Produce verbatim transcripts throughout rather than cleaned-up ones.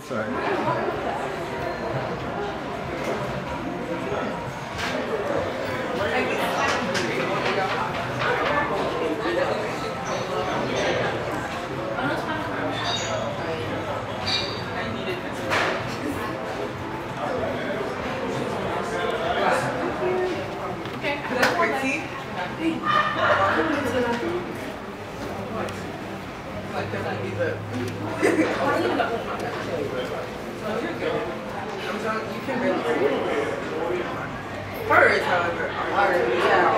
Sorry. Hers, however, are yeah.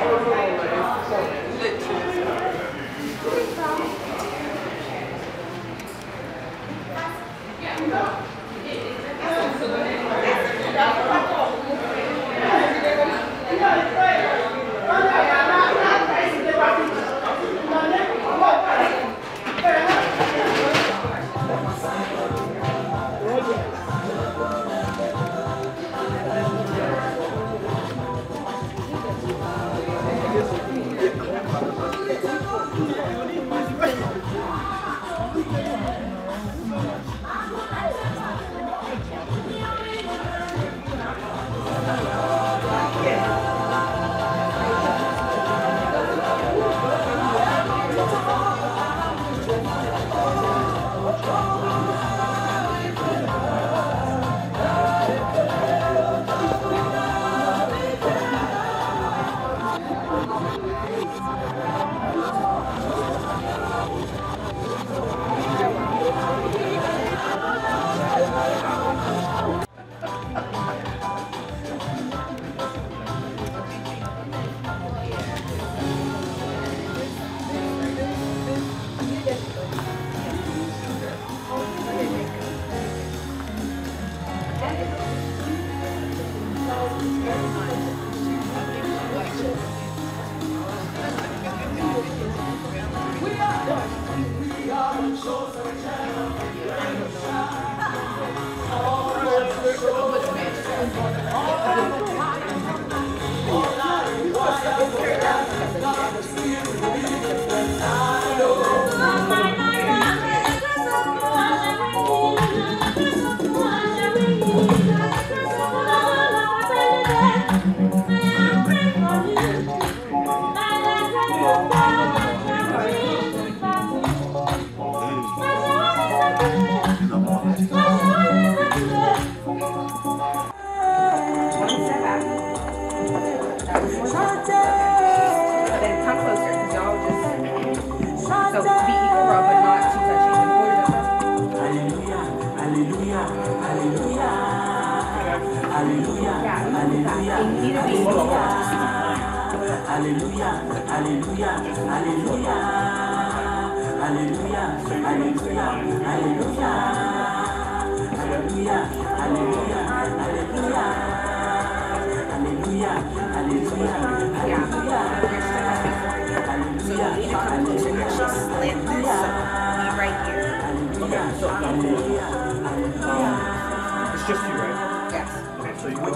It's just you, right? Yes. Okay, so you go.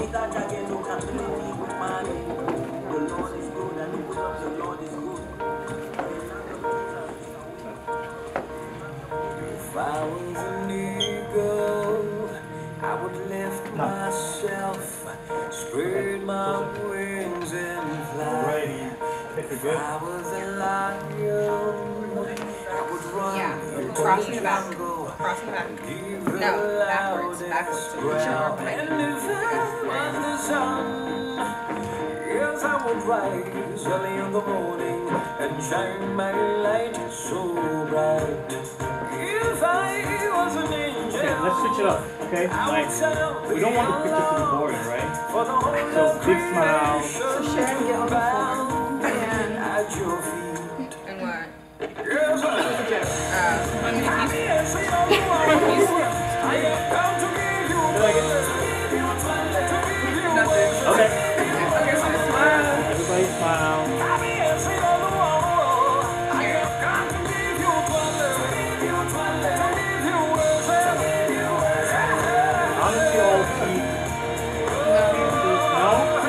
If I was an eagle, I would lift myself, spread my wings and fly. If I was a lion, I would run. Yeah, crossing the back. Crossing the back. No, backwards, backwards. So push your arm behind you. Yes, I would rise early in the morning and shine my light so bright. If I was an angel, Okay, let's switch it up, okay? Like, we don't want the picture to be boring, right? So, big smile. So Sharon, get on the floor. And at your feet. And what? Yes, I Uh, I'm gonna use I have come to give you Okay. Okay, so smile. Everybody smile. Honestly, all keep. No?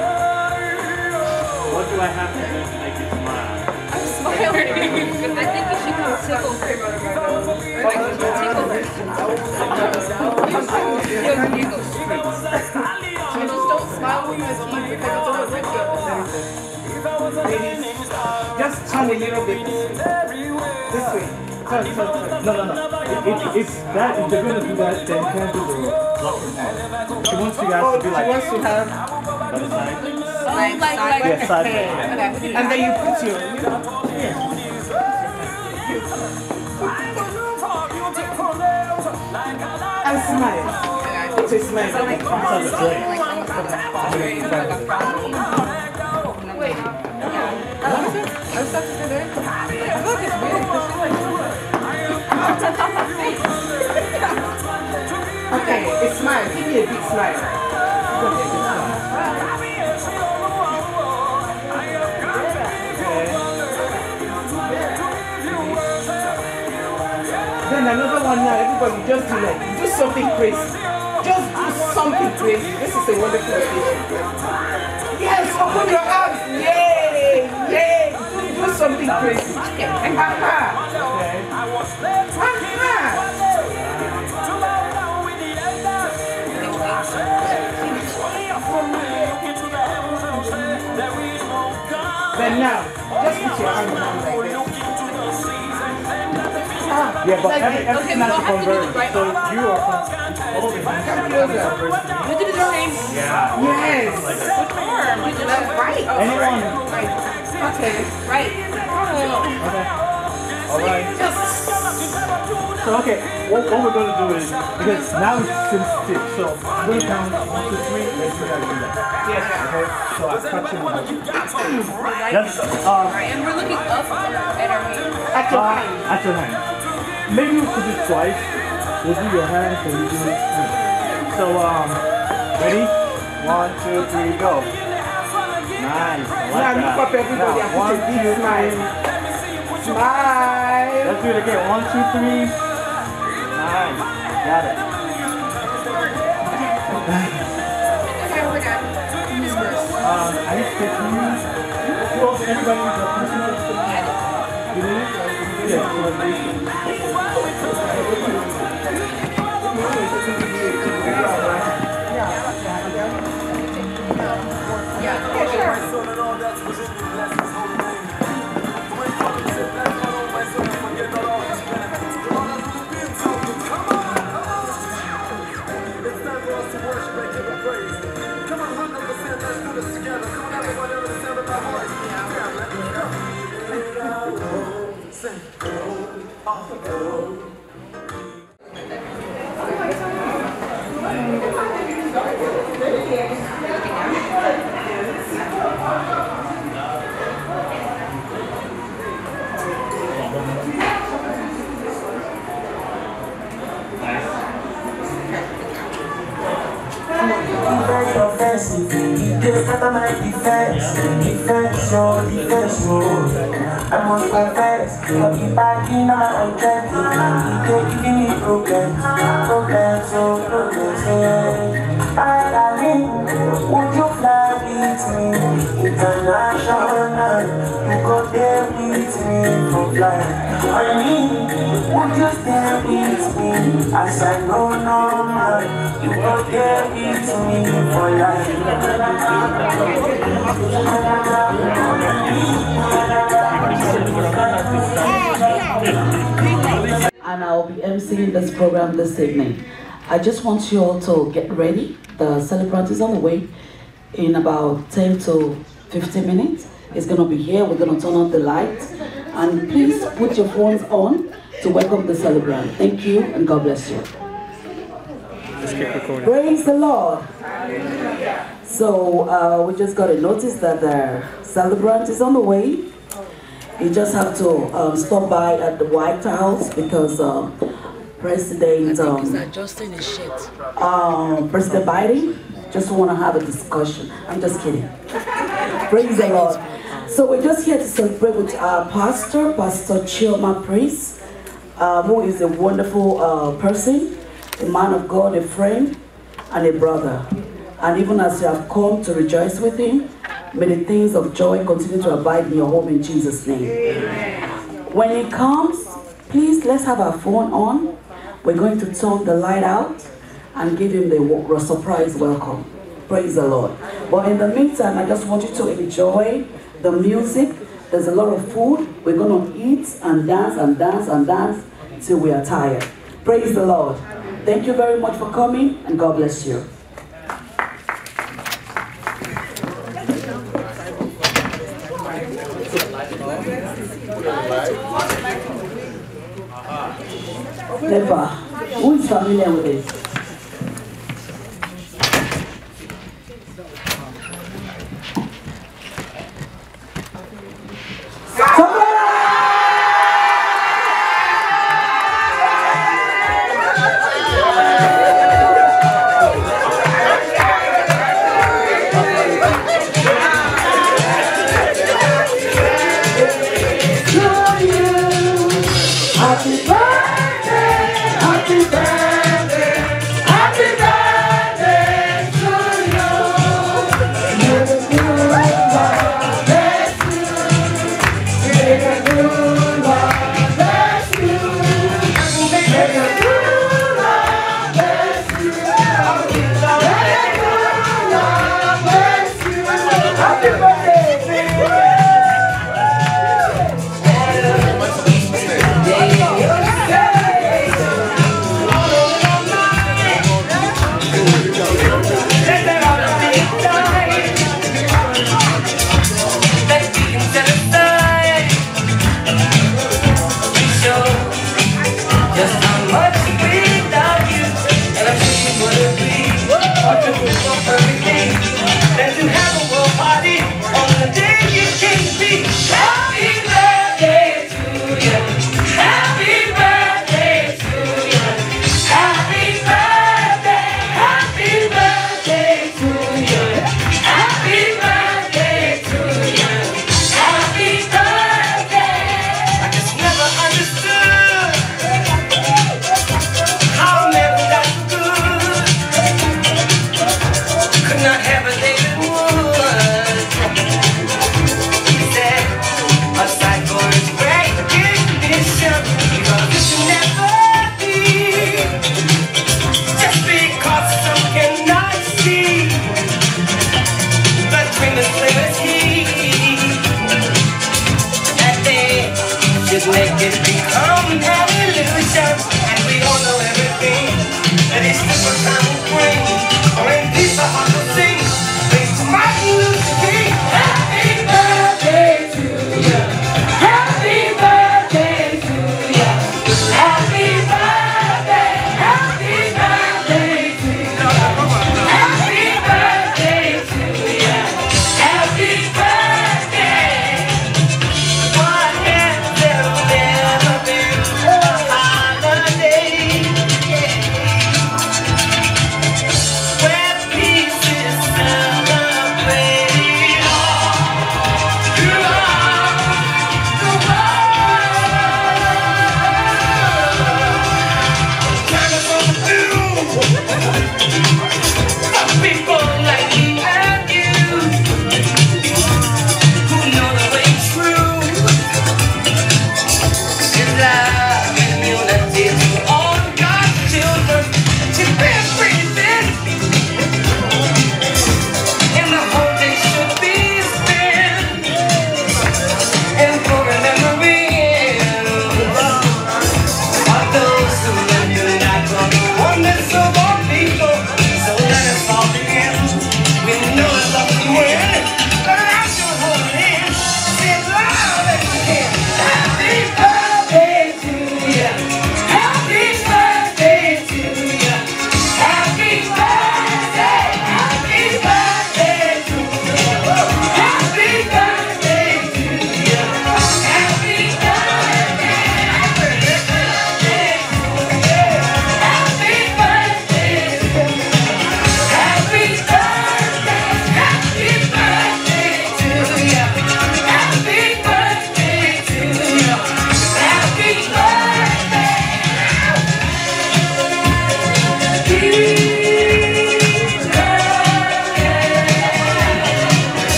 What do I have to do to make you smile? I'm smiling. I think you should come tickle her. I think you should tickle her. just don't smile with my teeth because it's always ridiculous. Just turn a little bit this way. Turn, turn, turn. No, no, no. If, if, if that, if they're gonna do that, then you can't do the locker now. She wants you guys Oh, to be she like wants to have, other side. Like, like, like, Yeah, side. okay. okay. And then you put your, you know, and smile. Put a smile. Like, Sounds like a drink. like almost like a frown. Like a frown. Wait. Yeah. I was about to say that. Yeah, look, it's weird because she's like, Okay, a smile. Give me a big smile. Give me a big smile. Then another one now, everybody just do like, do something crazy. Just do something crazy. This is a wonderful occasion. Yes, open your arms. Yay, yay. Do, do something crazy. Aha. Then now, just put your arms down like this. Yeah, but Like, every, okay, everything we has to don't have to do converge. the right So arm. you are from all the Come closer. we have to do the same. Yeah. Yes. Which arm? We do that right. Oh, Anyone? right. Okay. Right. Oh. Okay. Alright. So okay, what, what we're gonna do is, because now it's since six, so I'm gonna count one, two, three, let's see how to do that. Yes. Okay, so I'm touching my Right. That's um Right. And we're looking up at our hands. At your uh, hand. at your hand. Maybe we could do it twice. We'll do your hands and we do it. So um ready? One, two, three, go. Nice. I like Now look that. up everybody Now, and put one, a big two, smile. three. Smile. Let's do it again. One, two, three. Nice. Got it. Okay, we're done. Who's first? Um, I need to get you. Who else? Anybody with a personal? You need it? Yeah. So let's do it. I must confess, but if I do not attend to you, you give me problems, problems, oh, problems, yeah. I mean, would you fly with me international? You go there with me for flight. I mean, would you stay with me as I go normal? You go there with me for life. And I'll be emceeing this program this evening. I just want you all to get ready. The celebrant is on the way in about ten to fifteen minutes. It's gonna be here. We're gonna turn on the lights. And please put your phones on to welcome the celebrant. Thank you and God bless you. Just keep recording. Praise the Lord. So uh, we just got a notice that the celebrant is on the way. You just have to um, stop by at the White House because um, President um, adjusting his shit. um, President Biden just want to have a discussion. I'm just kidding. Praise the Lord. So we're just here to celebrate with our pastor, Pastor Chioma Priest, uh, who is a wonderful uh, person, a man of God, a friend, and a brother. And even as you have come to rejoice with him, may the things of joy continue to abide in your home in Jesus' name. Amen. When he comes, please let's have our phone on. We're going to turn the light out and give him the wa- surprise welcome. Praise the Lord. But in the meantime, I just want you to enjoy the music. There's a lot of food. We're going to eat and dance and dance and dance till we are tired. Praise the Lord. Thank you very much for coming, and God bless you. Never. Who is familiar with this?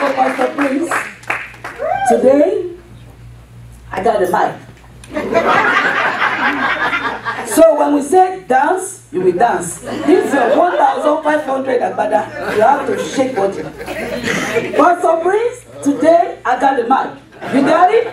Pastor Prince, today I got the mic. So when we say dance, you will dance. This is your one thousand five hundred Agbada. You have to shake body. Pastor Prince, today I got the mic. You got it?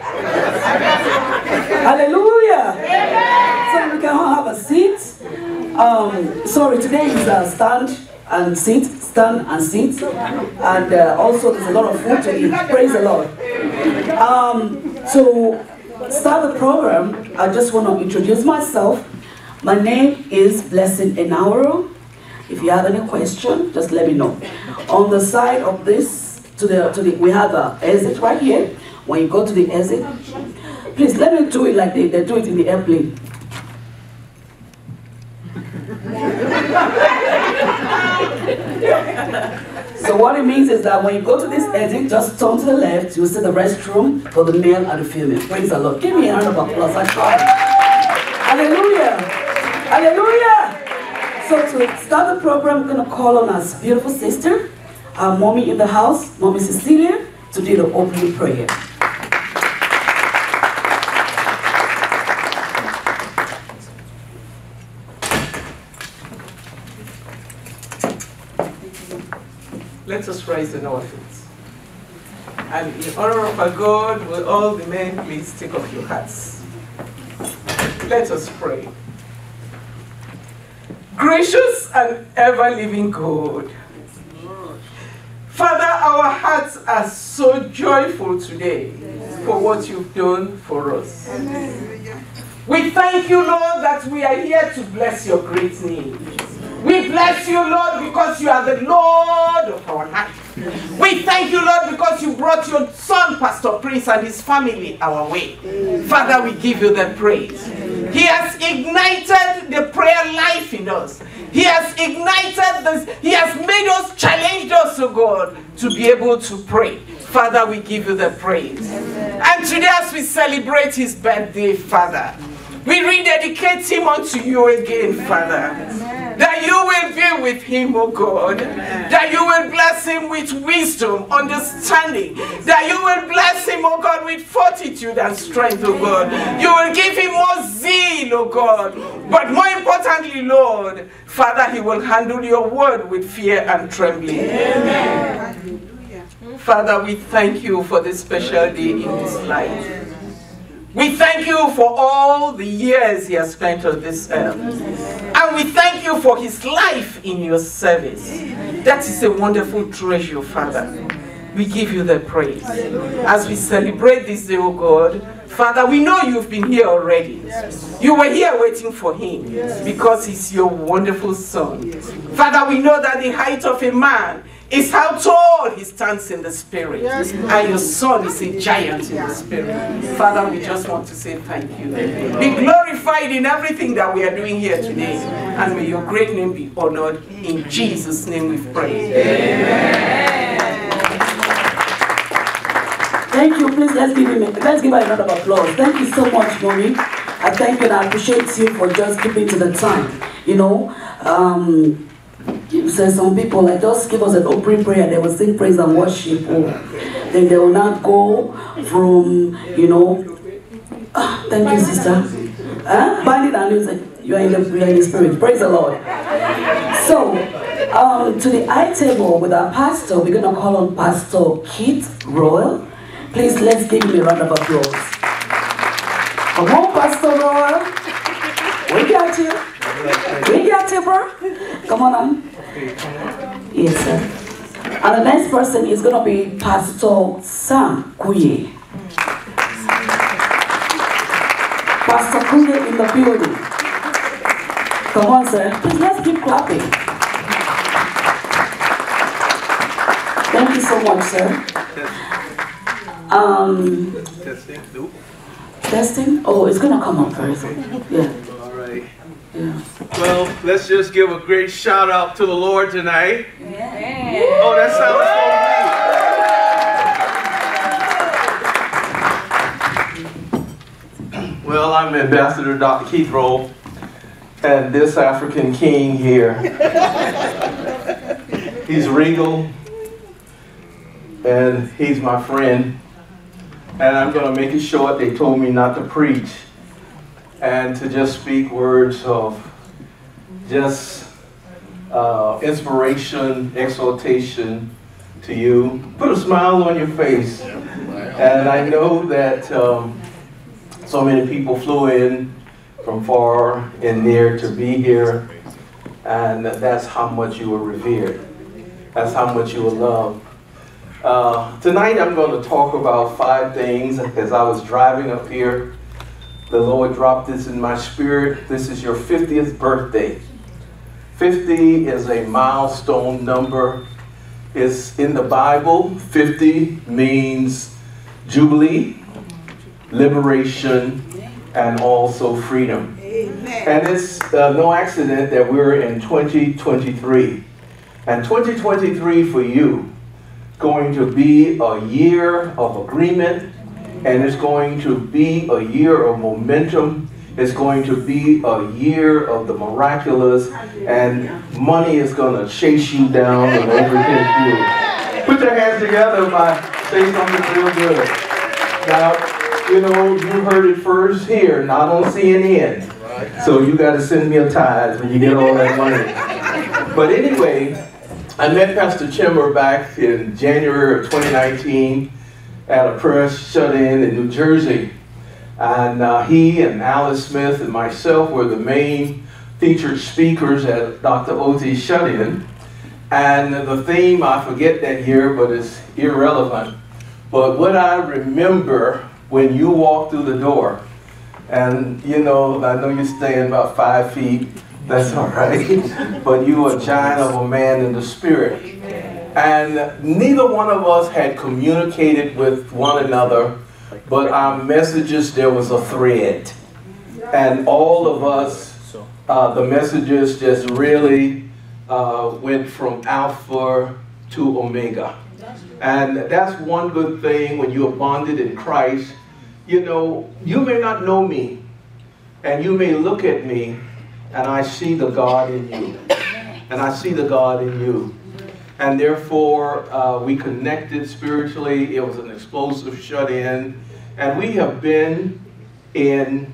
Hallelujah. So we can all have a seat. Um, sorry, today is a stand and sit, stand and sit. And uh, also there's a lot of food to eat. Praise the Lord. Um, to start the program, I just want to introduce myself. My name is Blessing Enauro. If you have any question, just let me know. On the side of this, to the, to the we have an exit right here. When you go to the exit, please let me do it like they, they do it in the airplane. So what it means is that when you go to this exit, just turn to the left, you'll see the restroom for the male and the female. Praise the Lord. Give me a round of applause. I try. Hallelujah. Hallelujah. So to start the program, we're going to call on our beautiful sister, our mommy in the house, Mommy Cecilia, to do the opening prayer. Let us rise in our feet. And in honor of our God, will all the men please take off your hats. Let us pray. Gracious and ever-living God, Father, our hearts are so joyful today for what you've done for us. We thank you, Lord, that we are here to bless your great name. We bless you, Lord, because you are the Lord of our life. We thank you, Lord, because you brought your son, Pastor Prince, and his family our way. Father, we give you the praise. He has ignited the prayer life in us. He has ignited this. He has made us, challenged us, oh God, to be able to pray. Father, we give you the praise. And today, as we celebrate his birthday, Father, we rededicate him unto you again, Father. That you will be with him, oh God. That you will bless him with wisdom, understanding. That you will bless him, oh God, with fortitude and strength, oh God. You will give him more zeal, oh God. But more importantly, Lord, Father, he will handle your word with fear and trembling. Amen. Father, we thank you for this special day in his life. We thank you for all the years he has spent on this earth. And we thank you for his life in your service. That is a wonderful treasure, Father. We give you the praise. As we celebrate this day, oh God, Father, we know you've been here already. You were here waiting for him because he's your wonderful son. Father, we know that the height of a man is how tall he stands in the spirit. Yes. And your son is a giant in the spirit. Father, we just want to say thank you. Be glorified in everything that we are doing here today. And may your great name be honored. In Jesus' name we pray. Amen. Thank you. Please let's give him a, let's give her a round of applause. Thank you so much, Mommy. I thank you and I appreciate you for just keeping to the time. You know, um, so some people like just give us an opening prayer, they will sing praise and worship, or then they will not go from, you know, ah, thank you, sister. Huh? Bind it and music. You are in the, you are in the spirit. Praise the Lord. So, um, to the high table with our pastor, we're going to call on Pastor Keith Royal. Please let's give him a round of applause. Come on, Pastor Royal. We got you. We got you, bro. Come on, on. Yes, sir. And the next person is going to be Pastor Sam Kuye. Pastor Kuye in the building. Come on, sir. Please, let's keep clapping. Thank you so much, sir. Um, Testing. Testing? Oh, it's going to come up first. Yeah. All right. Yeah. Well, let's just give a great shout out to the Lord tonight. Yeah. Oh, that sounds so neat. Well, I'm Ambassador Doctor Keith Rowe, and this African king here. He's regal, and he's my friend. And I'm going to make it short. They told me not to preach and to just speak words of just uh, inspiration, exhortation to you. Put a smile on your face. And I know that um, so many people flew in from far and near to be here. And that's how much you were revered. That's how much you were loved. Uh, tonight I'm going to talk about five things. As I was driving up here, the Lord dropped this in my spirit. This is your fiftieth birthday. fifty is a milestone number. It's in the Bible. fifty means jubilee, liberation, and also freedom. Amen. And it's uh, no accident that we're in twenty twenty-three. And twenty twenty-three for you going to be a year of agreement, and it's going to be a year of momentum. It's going to be a year of the miraculous, and money is going to chase you down and overtake you. Put your hands together if I say something real good. Now, you know, you heard it first here, not on C N N. So you got to send me a tithe when you get all that money. But anyway, I met Pastor Chimmer back in January of twenty nineteen at a prayer shut-in in New Jersey. And uh, he and Alice Smith and myself were the main featured speakers at Doctor Otie's shut-in. And the theme, I forget that year, but it's irrelevant. But what I remember when you walked through the door, and you know, I know you're staying about five feet, that's all right, but you were a giant of a man in the spirit. And neither one of us had communicated with one another, but our messages, there was a thread. And all of us, uh, the messages just really uh, went from Alpha to Omega. And that's one good thing when you are bonded in Christ. You know, you may not know me, and you may look at me, and I see the God in you. And I see the God in you. And therefore, uh, we connected spiritually. It was an explosive shut-in. And we have been in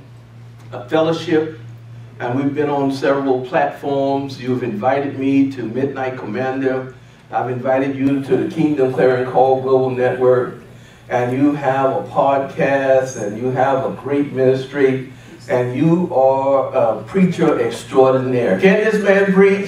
a fellowship, and we've been on several platforms. You've invited me to Midnight Commander. I've invited you to the Kingdom Clarion Call Global Network. And you have a podcast, and you have a great ministry, and you are a preacher extraordinaire. Can this man preach?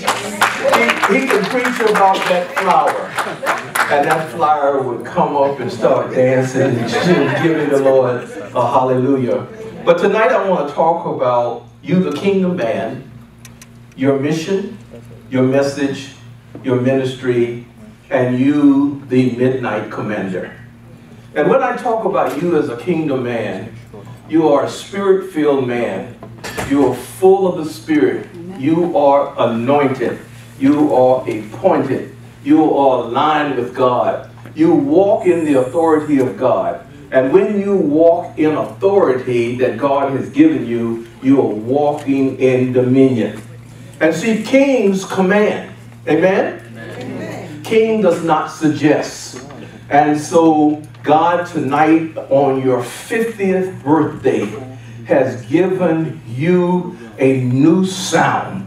He, he can preach about that flower. And that flower would come up and start dancing and giving the Lord a hallelujah. But tonight I want to talk about you, the kingdom man, your mission, your message, your ministry, and you, the Midnight Commander. And when I talk about you as a kingdom man, you are a spirit-filled man. You are full of the Spirit. You are anointed. You are appointed. You are aligned with God. You walk in the authority of God. And when you walk in authority that God has given you, you are walking in dominion. And see, kings command. Amen? Amen. King does not suggest. And so God tonight on your fiftieth birthday has given you a new sound.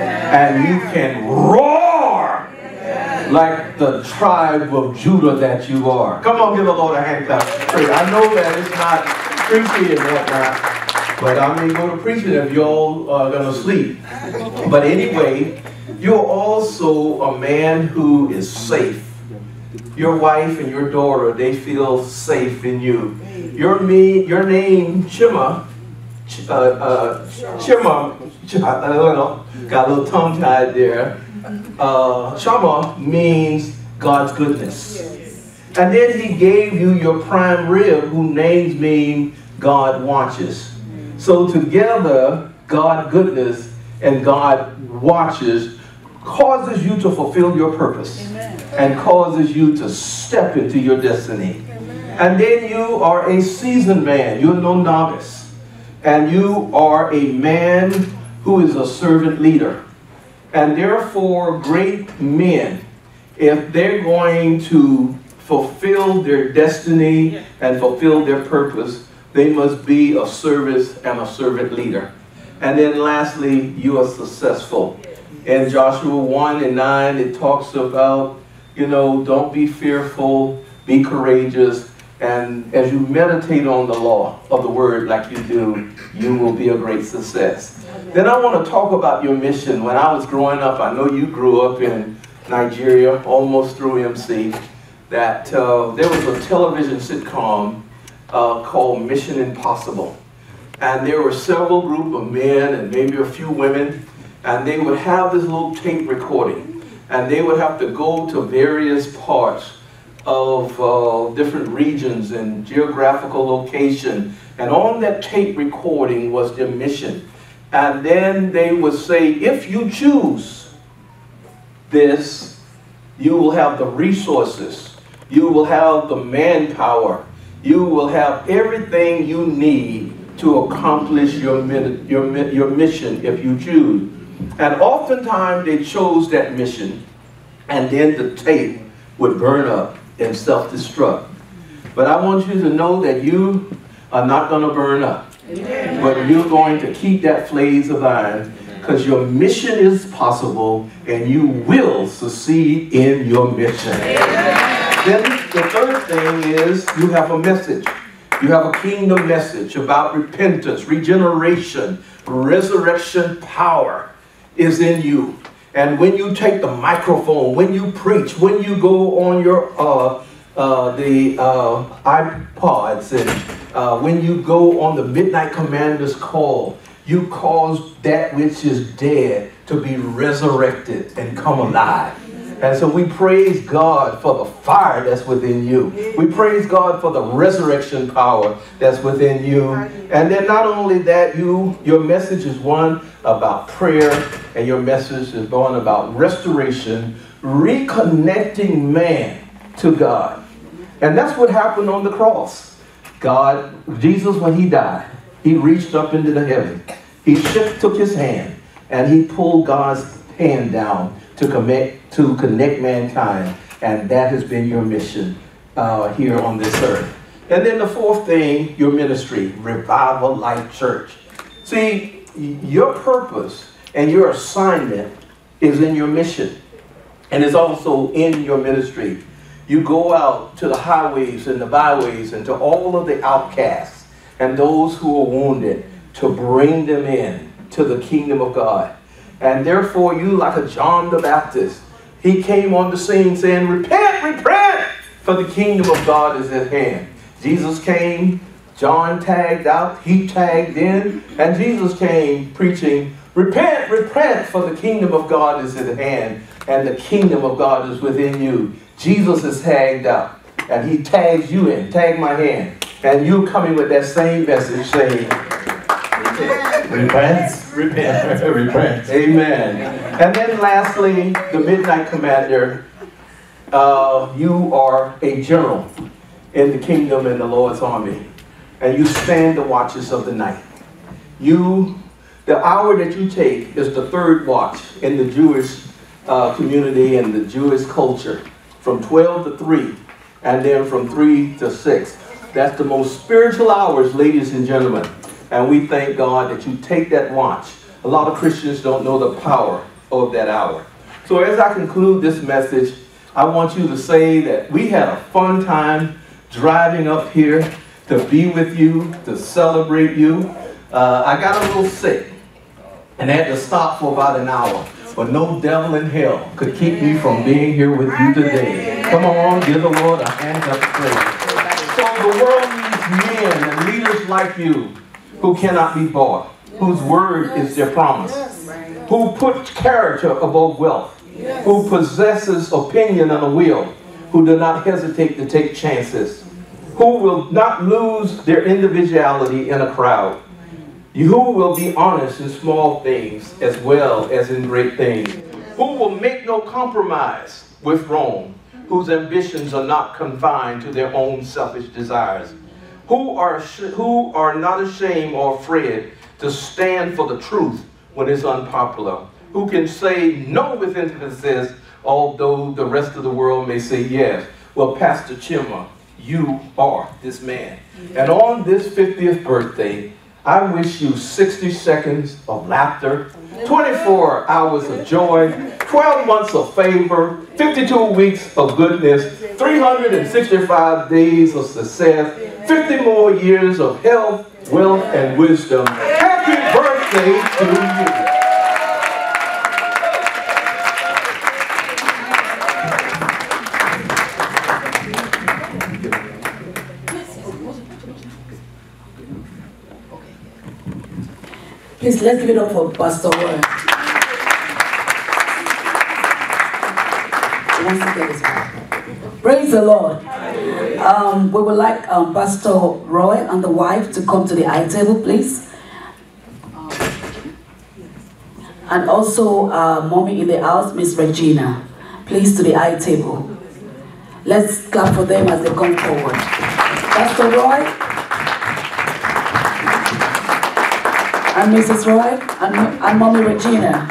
And you can roar like the tribe of Judah that you are. Come on, give the Lord a hand clap. I know that it's not preachy and whatnot, but I may go to preaching if y'all are going to sleep. But anyway, you're also a man who is safe. Your wife and your daughter, they feel safe in you. Your, me, your name, Chima, uh, uh, Chima, I don't know, got a little tongue-tied there. Uh, Chama means God's goodness. And then he gave you your prime rib, whose names mean God watches. So together, God goodness and God watches causes you to fulfill your purpose. Amen. And causes you to step into your destiny. Amen. And then you are a seasoned man. You're no novice. And you are a man who is a servant leader. And therefore, great men, if they're going to fulfill their destiny and fulfill their purpose, they must be of service and a servant leader. And then lastly, you are successful. In Joshua one and nine, it talks about, you know, don't be fearful, be courageous, and as you meditate on the law of the word like you do, you will be a great success. Then I want to talk about your mission. When I was growing up, I know you grew up in Nigeria, almost through M C, that uh, there was a television sitcom uh, called Mission Impossible. And there were several group of men and maybe a few women, and they would have this little tape recording. And they would have to go to various parts of uh, different regions and geographical location. And on that tape recording was their mission. And then they would say, if you choose this, you will have the resources, you will have the manpower, you will have everything you need to accomplish your, your, your mission if you choose. And oftentimes they chose that mission, and then the tape would burn up and self-destruct. But I want you to know that you are not going to burn up. Amen. But you're going to keep that blaze of iron, because your mission is possible and you will succeed in your mission. Amen. Then the third thing is you have a message. You have a kingdom message about repentance, regeneration, resurrection power is in you. And when you take the microphone, when you preach, when you go on your uh, uh, the uh, iPods, and uh, when you go on the Midnight Commander's call, you cause that which is dead to be resurrected and come alive. And so we praise God for the fire that's within you. We praise God for the resurrection power that's within you. And then not only that, you your message is one about prayer, and your message is one about restoration, reconnecting man to God. And that's what happened on the cross. God, Jesus, when he died, he reached up into the heaven. He shift, took his hand, and he pulled God's hand down to connect, to connect mankind. And that has been your mission uh, here on this earth. And then the fourth thing, your ministry, Revival Life Church. See, your purpose and your assignment is in your mission, and it's also in your ministry. You go out to the highways and the byways and to all of the outcasts and those who are wounded to bring them in to the kingdom of God. And therefore, you, like a John the Baptist, he came on the scene saying, repent, repent, for the kingdom of God is at hand. Jesus came, John tagged out, he tagged in, and Jesus came preaching, repent, repent, for the kingdom of God is at hand, and the kingdom of God is within you. Jesus is tagged out, and he tags you in, tag my hand, and you coming with that same message saying, repent, repent, repent. Amen. And then lastly, the Midnight Commander, uh, you are a general in the kingdom and the Lord's army, and you stand the watches of the night. You, the hour that you take is the third watch in the Jewish uh, community and the Jewish culture, from twelve to three, and then from three to six. That's the most spiritual hours, ladies and gentlemen. And we thank God that you take that watch. A lot of Christians don't know the power of that hour. So as I conclude this message, I want you to say that we had a fun time driving up here to be with you, to celebrate you. Uh, I got a little sick and had to stop for about an hour. But no devil in hell could keep me from being here with you today. Come on, give the Lord a hand of praise. So the world needs men and leaders like you, who cannot be bought, whose word is their promise, who put character above wealth, who possesses opinion and a will, who do not hesitate to take chances, who will not lose their individuality in a crowd, who will be honest in small things as well as in great things, who will make no compromise with wrong, whose ambitions are not confined to their own selfish desires, who are, who are not ashamed or afraid to stand for the truth when it's unpopular, who can say no with emphasis, although the rest of the world may say yes, Well, Pastor Chilma, you are this man. And on this fiftieth birthday, I wish you sixty seconds of laughter, twenty-four hours of joy, twelve months of favor, fifty-two weeks of goodness, three hundred sixty-five days of success, fifty more years of health, wealth, and wisdom. Happy birthday to you. Please, let's give it up for Pastor Roy. Praise the Lord. Um, we would like um, Pastor Roy and the wife to come to the high table, please. And also, uh, mommy in the house, Miss Regina. Please to the high table. Let's clap for them as they come forward. Pastor Roy. And Missus Roy, and, and Mommy Regina.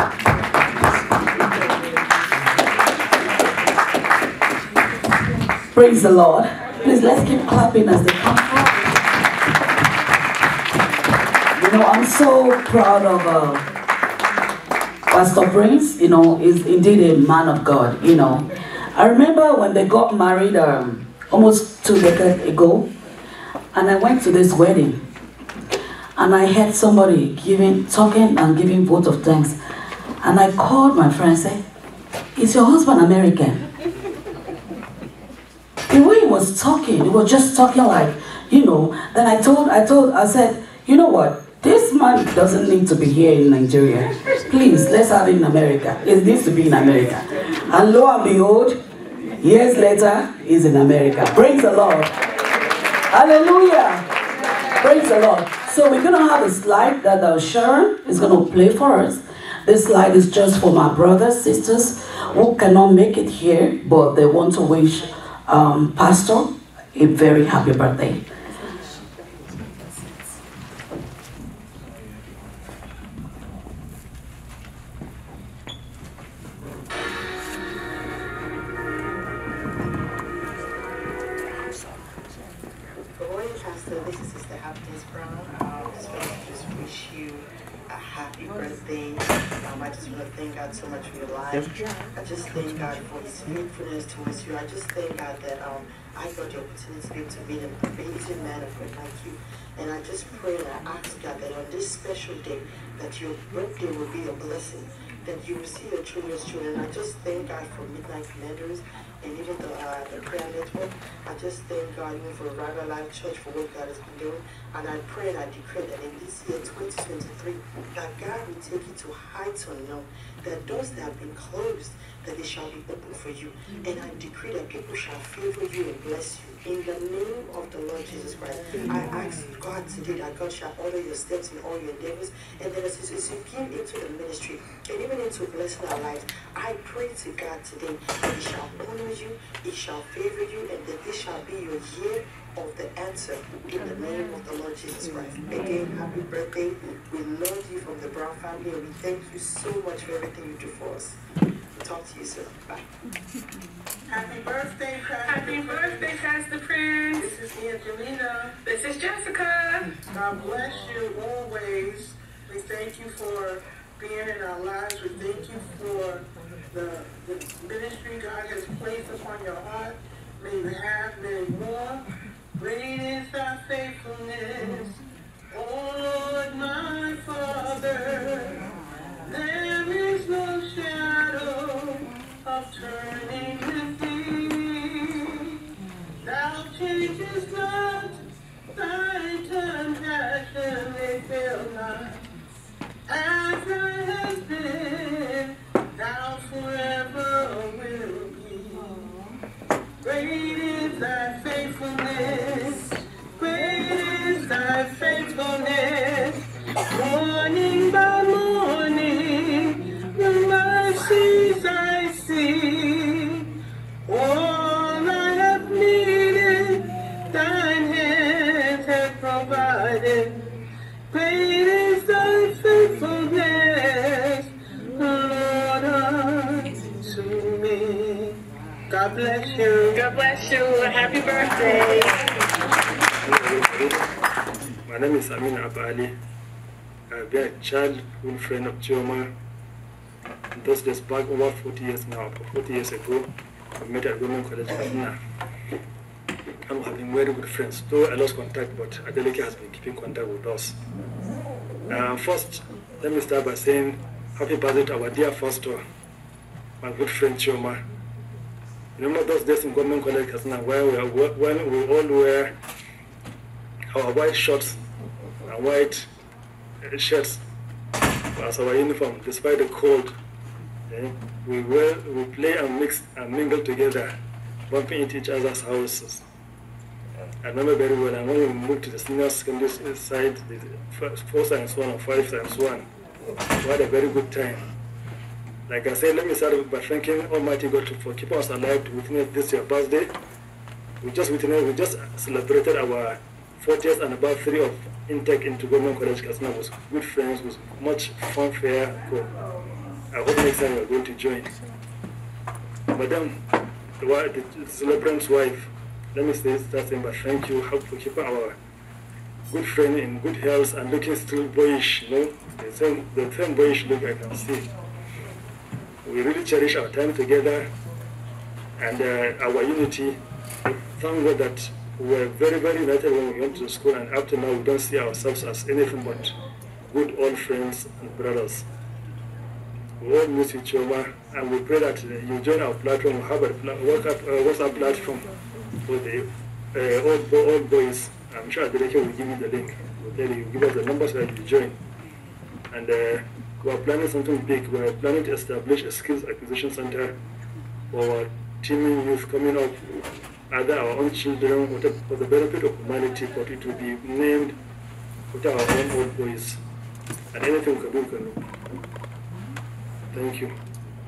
Praise the Lord. Please, let's keep clapping as they come forward. You know, I'm so proud of uh, Pastor Prince. You know, is indeed a man of God, you know. I remember when they got married um, almost two decades ago, and I went to this wedding. And I heard somebody giving, talking and giving vote of thanks. And I called my friend and said, "Is your husband American?" The way he was talking, he was just talking like, you know. Then I told, I told, I said, you know what? This man doesn't need to be here in Nigeria. Please, let's have him in America. It needs to be in America. And lo and behold, years later, he's in America. Praise the Lord. Hallelujah. Praise the Lord. So we're going to have a slide that uh, Sharon is going to play for us. This slide is just for my brothers, sisters who cannot make it here, but they want to wish um, Pastor a very happy birthday. So much for your life. I just thank God for His faithfulness towards you. I just thank God that um, I got the opportunity to meet an amazing man of God like you. And I just pray and I ask God that on this special day, that your birthday will be a blessing, that you will see your children's children. I just thank God for Midnight Commanders and even the, uh, the prayer network. I just thank God even for River Life Church for what God has been doing. And I pray and I declare that in this year twenty twenty-three, that God will take you to heights unknown, that doors that have been closed, that they shall be open for you. And I decree that people shall favor you and bless you. In the name of the Lord Jesus Christ, I ask God today that God shall order your steps in all your endeavors, and that as you give into the ministry and even into blessing our lives, I pray to God today that He shall honor you, He shall favor you, and that this shall be your year of the answer in the name of the Lord Jesus Christ. Again, happy birthday. We love you from the Brown family, and we thank you so much for everything you do for us. We'll talk to you soon. Bye. Happy birthday, Pastor Happy birthday, Pastor Prince. This is Angelina. This is Jessica. God bless you always. We thank you for being in our lives. We thank you for the, the ministry God has placed upon your heart. May you have many more. Great is thy faithfulness, O Lord my Father. There is no shadow of turning with thee. Thou changest not, thy compassion they fail not. As thou hast been, thou forever will be. Great is thy faithfulness, great is thy faithfulness. Morning by morning, the mercies I see. All I have needed, thine hands have provided. Great is thy faithfulness, Lord, unto me. God bless you. God bless you. Happy birthday. My name is Amin Abali. I've been a childhood friend of Chioma. Those days back over forty years now, forty years ago, we met at Women College Kaduna. I'm having very good friends. Though I lost contact, but Adeleke has been keeping contact with us. Uh, first, let me start by saying happy birthday to our dear pastor, my good friend Chioma. Remember those days in Government College Kaduna where we, are, when we all wear our white shorts and white shirts as our uniform, despite the cold. Okay? We wear, we play and mix and mingle together, bumping into each other's houses. I remember very well, and when we moved to the senior secondary side, the four science one and five science one, we had a very good time. Like I said, let me start by thanking Almighty God for keeping us alive to witness this year's birthday. We just witnessed, we just celebrated our fortieth anniversary of intake into Government College Kaduna with good friends, with much fanfare. I hope next time you are going to join. Madam, the, the celebrant's wife, let me say that thing, but thank you for keeping our good friend in good health and looking still boyish, you know, the same, the same boyish look I can see. We really cherish our time together and uh, our unity. Thank God that we were very, very united when we went to school, and up to now we don't see ourselves as anything but good old friends and brothers. We all miss you, Chioma, and we pray that uh, you join our platform. We have a WhatsApp, uh, WhatsApp platform for the uh, old, old boys. I'm sure Adeleke will give you the link. We'll tell you, give us the number so that you join. And uh, we are planning something big. We are planning to establish a skills acquisition center for our teaming youth coming up, either our own children or for the benefit of humanity, but it will be named with our own old boys. And anything we can do, we can do. Thank you.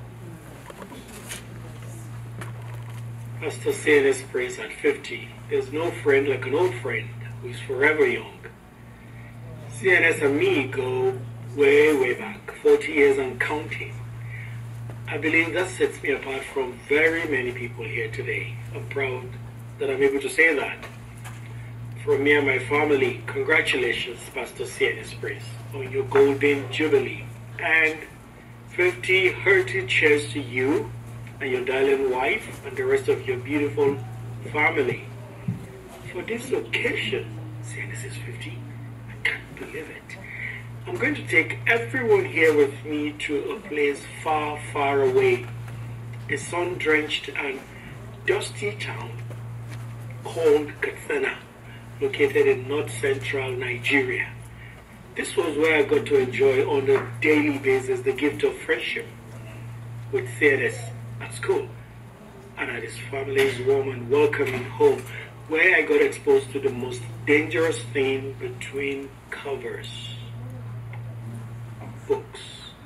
Pastor say this phrase at fifty. There's no friend like an old friend who's forever young. C N S and me go way, way back, forty years and counting. I believe that sets me apart from very many people here today. I'm proud that I'm able to say that. From me and my family, congratulations, Pastor C N S Praise, on your golden jubilee. And fifty hearty cheers to you and your darling wife and the rest of your beautiful family. For this occasion, C N S is fifty. I can't believe it. I'm going to take everyone here with me to a place far, far away, a sun-drenched and dusty town called Katsina, located in north-central Nigeria. This was where I got to enjoy on a daily basis the gift of friendship with C N S at school and at his family's warm and welcoming home, where I got exposed to the most dangerous thing between covers: books.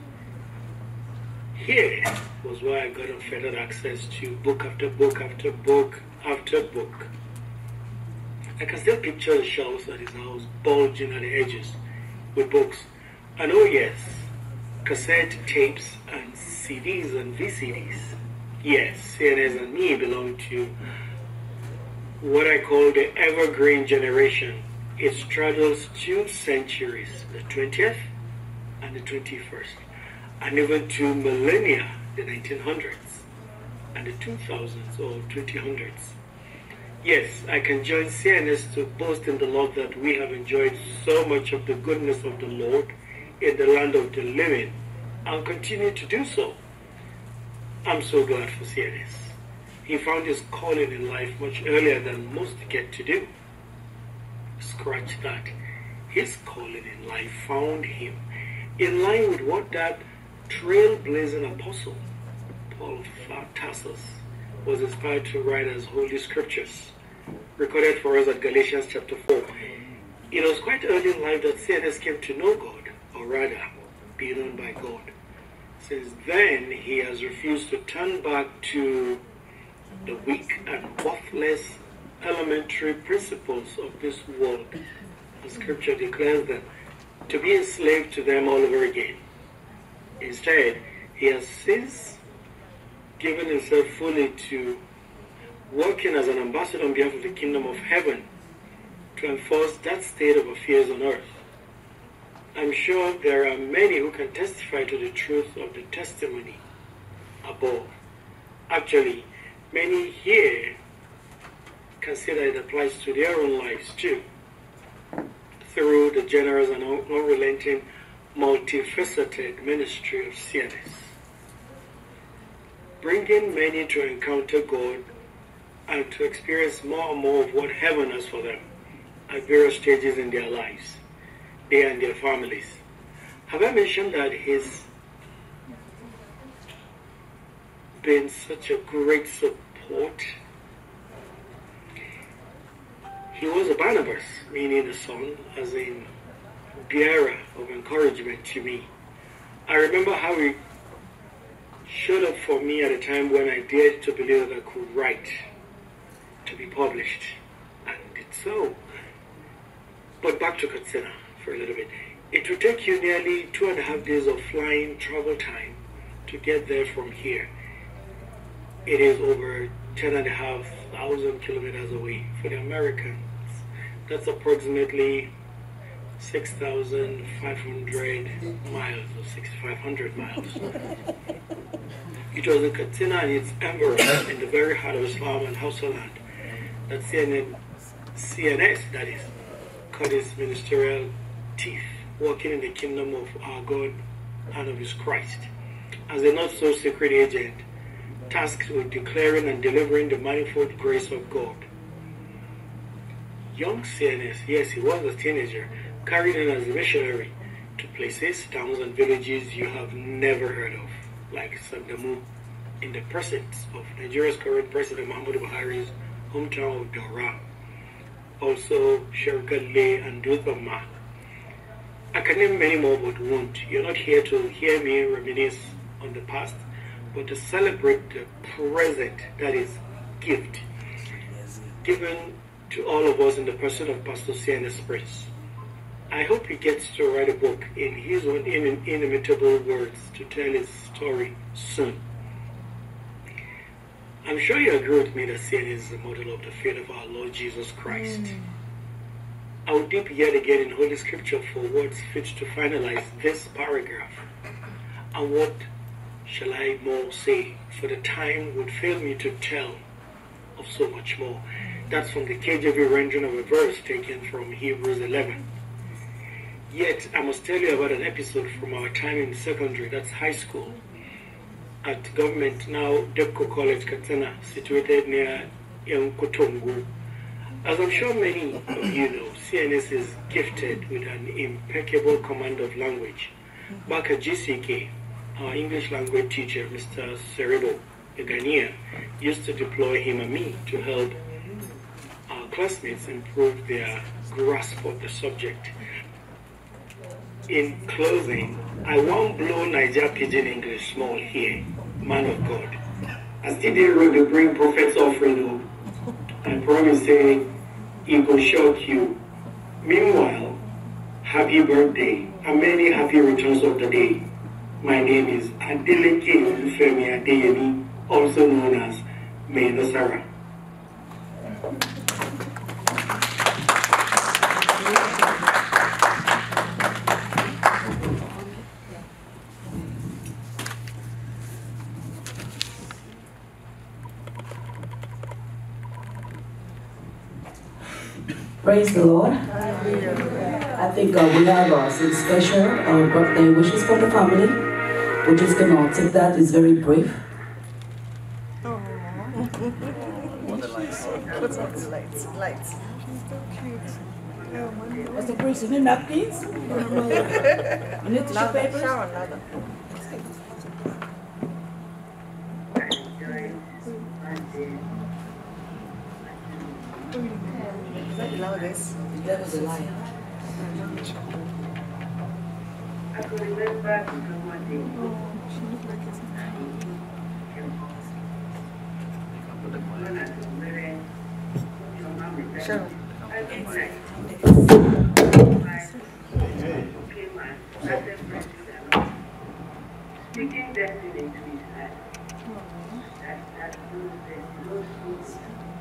Here was where I got unfettered access to book after book after book after book. I can still picture the shelves at his house bulging at the edges with books. And oh yes, cassette tapes and C Ds and V C Ds. Yes, C N S and me belong to what I call the evergreen generation. It straddles two centuries, the twentieth and the twenty-first, and even two millennia, the nineteen hundreds, and the two thousands or twenty hundreds. Yes, I can join C N S to boast in the Lord that we have enjoyed so much of the goodness of the Lord in the land of the living, and continue to do so. I'm so glad for C N S. He found his calling in life much earlier than most get to do. Scratch that. His calling in life found him in line with what that trailblazing apostle, Paul of Tarsus, was inspired to write as Holy Scriptures, recorded for us at Galatians chapter four. It was quite early in life that C N S came to know God, or rather, be known by God. Since then, he has refused to turn back to the weak and worthless elementary principles of this world. The Scripture declares them to be enslaved to them all over again. Instead, he has since given himself fully to working as an ambassador on behalf of the kingdom of heaven to enforce that state of affairs on earth. I'm sure there are many who can testify to the truth of the testimony above. Actually, many here can say that it applies to their own lives too, through the generous and unrelenting, multifaceted ministry of C N S. Bringing many to encounter God and to experience more and more of what heaven has for them at various stages in their lives, they and their families. Have I mentioned that he's been such a great support? He was a Barnabas, meaning a son, as in bearer of encouragement to me. I remember how he showed up for me at a time when I dared to believe that I could write to be published, and did so. But back to Katsina for a little bit. It will take you nearly two and a half days of flying travel time to get there from here. It is over ten and a half thousand kilometers away. For the Americans, that's approximately six thousand five hundred miles or six thousand five hundred miles. It was in Katsina and its environs, in the very heart of Islam and Hausa land, that C N N, C N S, that is, cut its ministerial teeth, working in the kingdom of our God and of His Christ, as a not-so-secret agent, tasked with declaring and delivering the manifold grace of God. Young C N S, yes, he was a teenager, carried in as a missionary to places, towns, and villages you have never heard of, like Sandamu, in the presence of Nigeria's current President Muhammadu Buhari's hometown of Daura, also Shergale and Duthamma. I can name many more, but won't. You're not here to hear me reminisce on the past, but to celebrate the present, that is, gift, given to all of us in the person of Pastor C N S Prince. I hope he gets to write a book in his own inimitable words to tell his story soon. I'm sure you agree with me that C N S is the model of the faith of our Lord Jesus Christ. Mm. I will dip yet again in Holy Scripture for words fit to finalize this paragraph. And what shall I more say, for the time would fail me to tell of so much more. That's from the K J V rendering of a verse taken from Hebrews eleven. Yet, I must tell you about an episode from our time in secondary, that's high school, at government, now Depko College, Katsina, situated near Yankotongu. As I'm sure many of you know, C N S is gifted with an impeccable command of language. Back at G C K, our English language teacher, Mister Serebo, a Ghanaian, used to deploy him and me to help our classmates improve their grasp of the subject. In closing, I won't blow Niger Pidgin English small here, man of God. As did they wrote the bring prophet's offering, I promise saying, it will shock you. Meanwhile, happy birthday and many happy returns of the day. My name is Adeleke Femi Adeyemi, also known as May Nasara. Praise the Lord. I think uh, we have uh, some special uh, birthday wishes from the family. We're just going to take that. It's very brief. What's up the lights? Lights. What's the priest? You need napkins? You need tissue papers? Shower, nada. Is that the loudest? The devil's a liar. I could remember one day. She looked like it's When I was very young, Sure. I was like, okay, man, that's a president. Speaking destiny to his life. That, that knows the no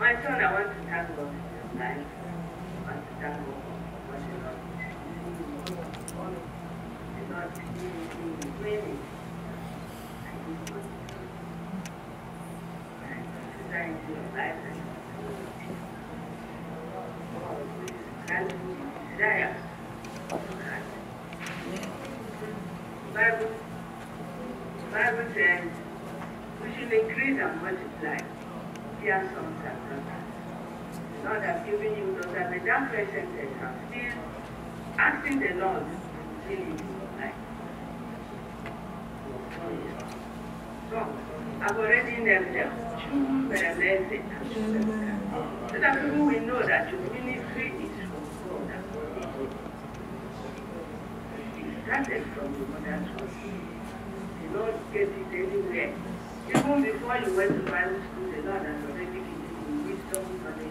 My son, I want to thank God for your life. I want to thank God for what the Lord is doing. The Lord is doing it. I just want to consider into your life and and desire. Bible, Bible says we should increase and multiply. Dear sons and daughters, the Lord has given you those at the dark present I'm still asking the Lord to fill you life. So, I've already named them. True, but I'm blessed. So that people will know that your ministry is from God. It started from the mother's womb. The Lord gave it anywhere. Even before you went to Bible school, the Lord has already given you wisdom, knowledge,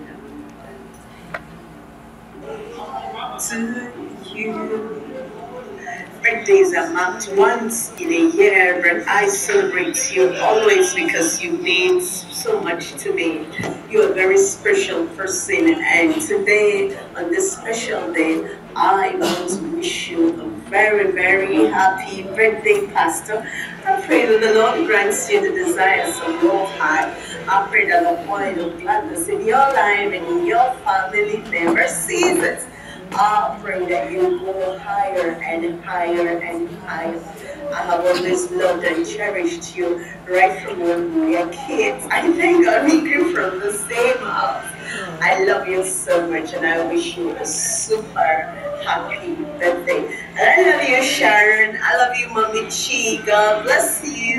and to you. Birthdays are marked once in a year, but I celebrate you always because you mean so much to me. You're a very special person, and today, on this special day, I want to wish you a very, very happy birthday, Pastor. I pray that the Lord grants you the desires of your heart. I pray that the oil of gladness in your life and in your family never ceases. I pray that you go higher and higher and higher. I have always loved and cherished you right from when we were kids. I thank God we grew from the same house. I love you so much, and I wish you a super happy birthday. And I love you, Sharon. I love you, Mommy Chi. God bless you.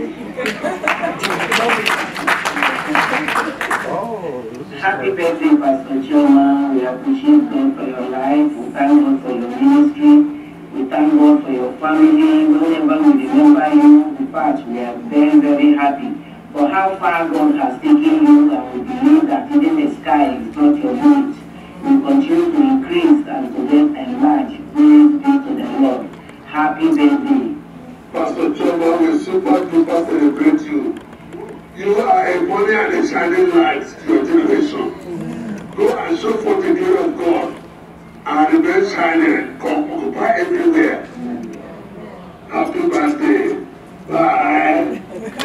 Happy birthday, Pastor Chioma. We appreciate God for your life. We thank God for your ministry. We thank God for your family. Whenever we remember you, in fact, we are very, very happy for how far God has taken you, and we believe that even the sky is not your limit. We continue to increase and to get enlarged. Praise be to the Lord. Happy birthday. Pastor Chioma, we super duper celebrate you. You are a money and a shining light to your generation. Go and show forth the glory of God and remain shining. Come occupy everywhere. Happy birthday. Bye.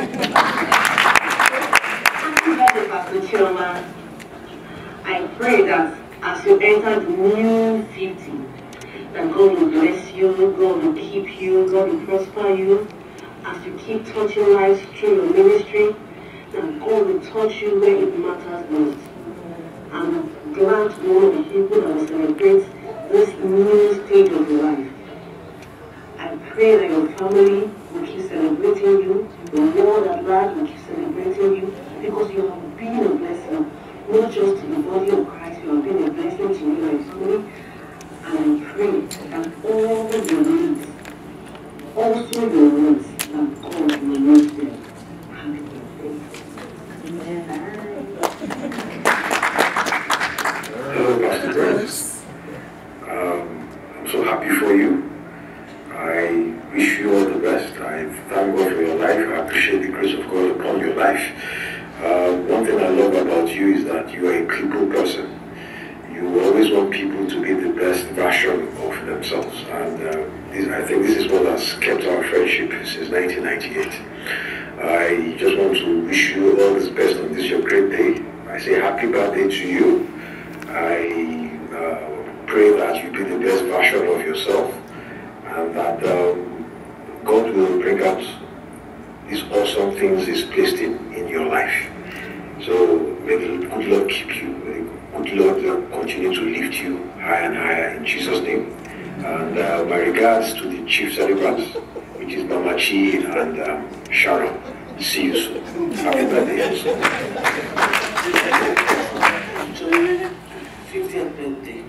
Happy birthday, Pastor Chioma. I pray that as you enter the new fifty, that God will bless you, God will keep you, God will prosper you. As you keep touching lives through your ministry, that God will touch you where it matters most. I'm glad to know the people that will celebrate this new stage of your life. I pray that your family will keep celebrating you, the world at large will keep celebrating you, because you have been a blessing, not just to the body of Christ, you have been a blessing to you and your family. And I pray that all your needs, also your needs, that God will meet them. Hello, Pastor Burns. Um, I'm so happy for you. I wish you all the best. I thank God for your life. I appreciate the grace of God upon your life. Uh, one thing I love about you is that you are a people person. You always want people to be the best version of themselves. And uh, this, I think this is what has kept our friendship since nineteen ninety-eight. I just want to wish you all the best on this your great day. I say happy birthday to you. I uh, pray that you be the best version of yourself, and that um, God will bring out these awesome things He's placed in, in your life. So may the good Lord keep you. May the good Lord continue to lift you higher and higher in Jesus' name. And uh, my regards to the chief celebrants, which is Mama Chi and um, Sharon. See you soon. Happy birthday. fiftieth birthday.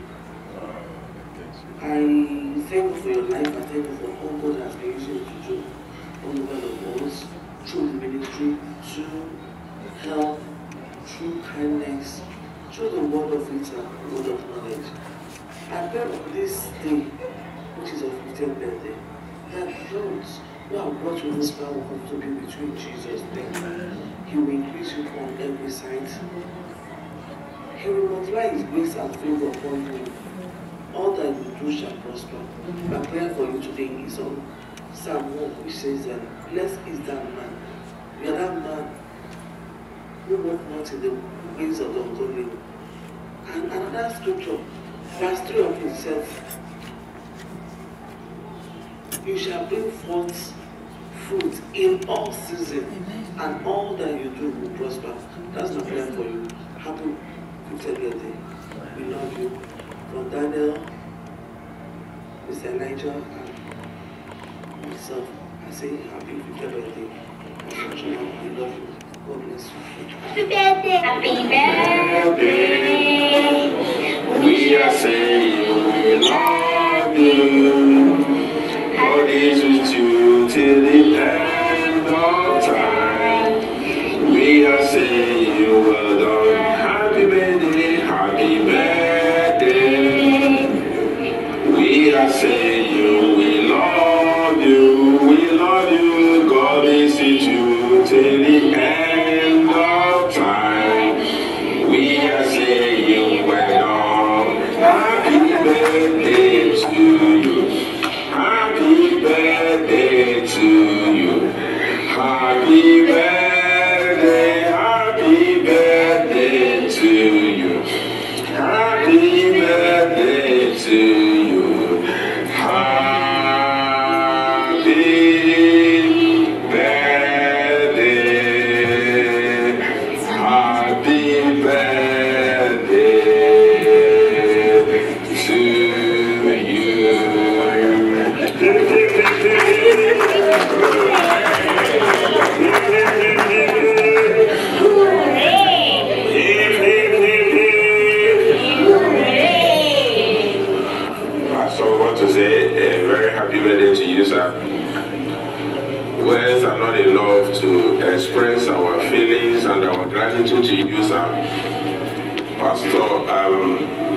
I thank you for your life. I thank you for all God has been using you to do all over the world, through the ministry, through health, through kindness, through the word of wisdom, word of knowledge. I pray on this day, which is your fiftieth birthday, that Lord, who have brought you this power to be between Jesus' name, He will increase you on every side. He will multiply his grace and favor upon you. All that you do shall prosper. My prayer for you today is on Psalm one, which says that blessed is that man. You are that man who walk not in the ways of the ungodly. And another scripture, verse three of it says, you shall bring forth fruit in all seasons, and all that you do will prosper. That's my prayer for you. Happy fiftieth birthday. We love you. From Daniel, Mister Elijah, and myself, I say happy fiftieth birthday. We love you. God bless you. Happy birthday. Happy birthday. We are saying we love you. God is with you till the end of time. We are saying you well done. Happy birthday, happy birthday. We are saying you, we love you, we love you. God is with you till the end of time. We are saying you well done. Happy birthday to you. Happy birthday to you. Happy birthday, happy birthday to you. Happy birthday to you. Happy birthday. Happy birthday to So I want to say a very happy birthday to you, sir. Words are not enough to express our feelings and our gratitude to you, sir. Pastor, um,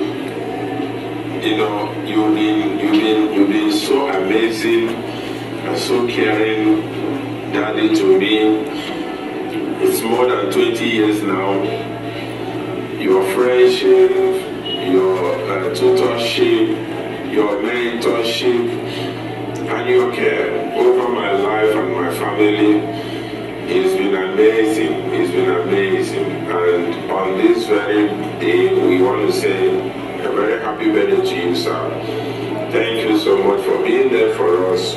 you know, you've been, you've been, you've been so amazing and so caring, Daddy, to me. It's more than twenty years now. Your friendship, your uh, tutorship, your mentorship, and your care over my life and my family. It's been amazing. It's been amazing. And on this very day, we want to say a very happy birthday to you, sir. Thank you so much for being there for us.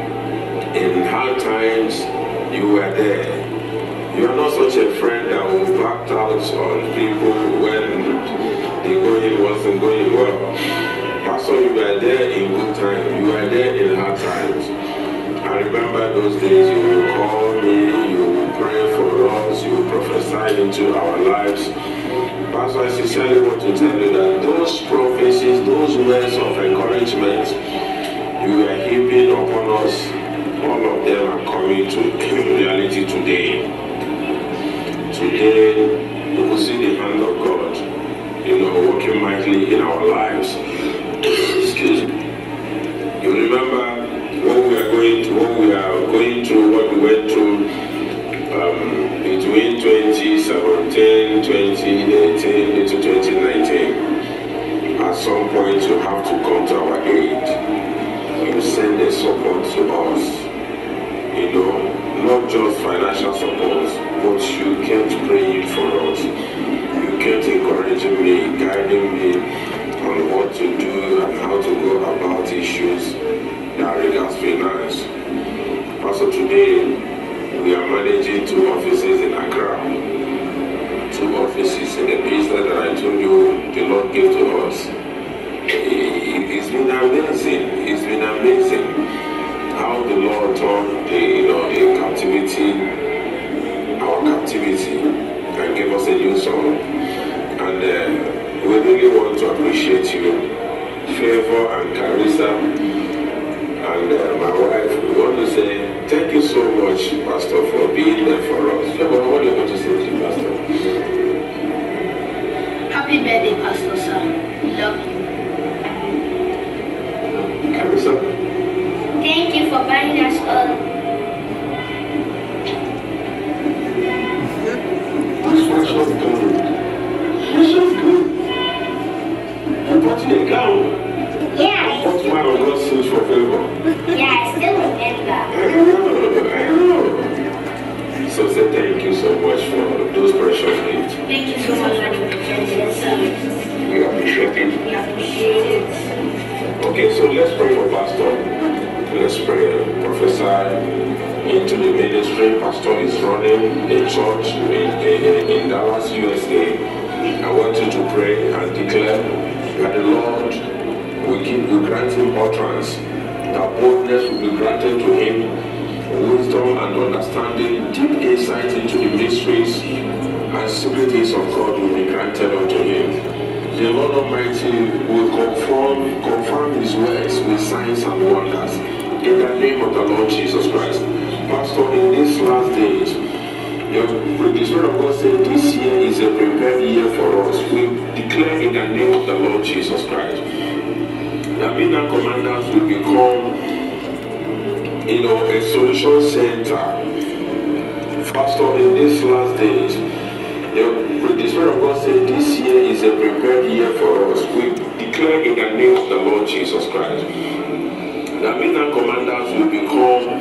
In hard times, you were there. You are not such a friend that will back out on people when the going wasn't going well. Pastor, you were there in good times. You were there in hard times. I remember those days you will call me, you will pray for us, you will prophesy into our lives. Pastor, I sincerely want to tell you that those prophecies, those words of encouragement you were heaping upon us, all of them are coming to reality today. Today, you will see the hand of God, you know, working mightily in our lives. Excuse me. You remember what we are going to, what we are going through, what we went through um, between twenty seventeen, twenty eighteen into twenty nineteen. At some point, you have to come to our aid. You send the support to us. You know, not just financial support, but you kept praying for us. You kept encouraging me, guiding me on what to do and how to go about issues that regards finance. Also today, we are managing two offices in Accra. Two offices in the business that I told you the Lord gave to us. It's been amazing. It's been amazing how the Lord turned the, you know, the captivity, our captivity, and gave us a new song. And uh, we really want to appreciate you, Favor and Carissa, and uh, my wife. We want to say thank you so much, Pastor, for being there for us. Favor, what do you want to say to you, Pastor? Happy birthday, Pastor, sir. Love you. Carissa? Thank you for buying us all. This was so good. This was good. So say thank you so much for those precious gifts. Thank you so much for the precious gifts. We appreciate it. We appreciate it. Okay, so let's pray for Pastor. Let's pray, prophesy into the ministry. Pastor is running a church in, in, in Dallas, U S A. I want you to pray and declare that the Lord will, give, will grant him utterance, that boldness will be granted to him, wisdom and understanding, deep insight into the mysteries and secrets of God will be granted unto him. The Lord Almighty will confirm, confirm his words with signs and wonders in the name of the Lord Jesus Christ. Pastor, in these last days, the Spirit of God said this year is a prepared year for us. We declare in the name of the Lord Jesus Christ that Midnight Commanders will become, you know, a solution center. Pastor, in these last days, the Spirit of God said this year is a prepared year for us. We declare in the name of the Lord Jesus Christ that Midnight Commanders will become,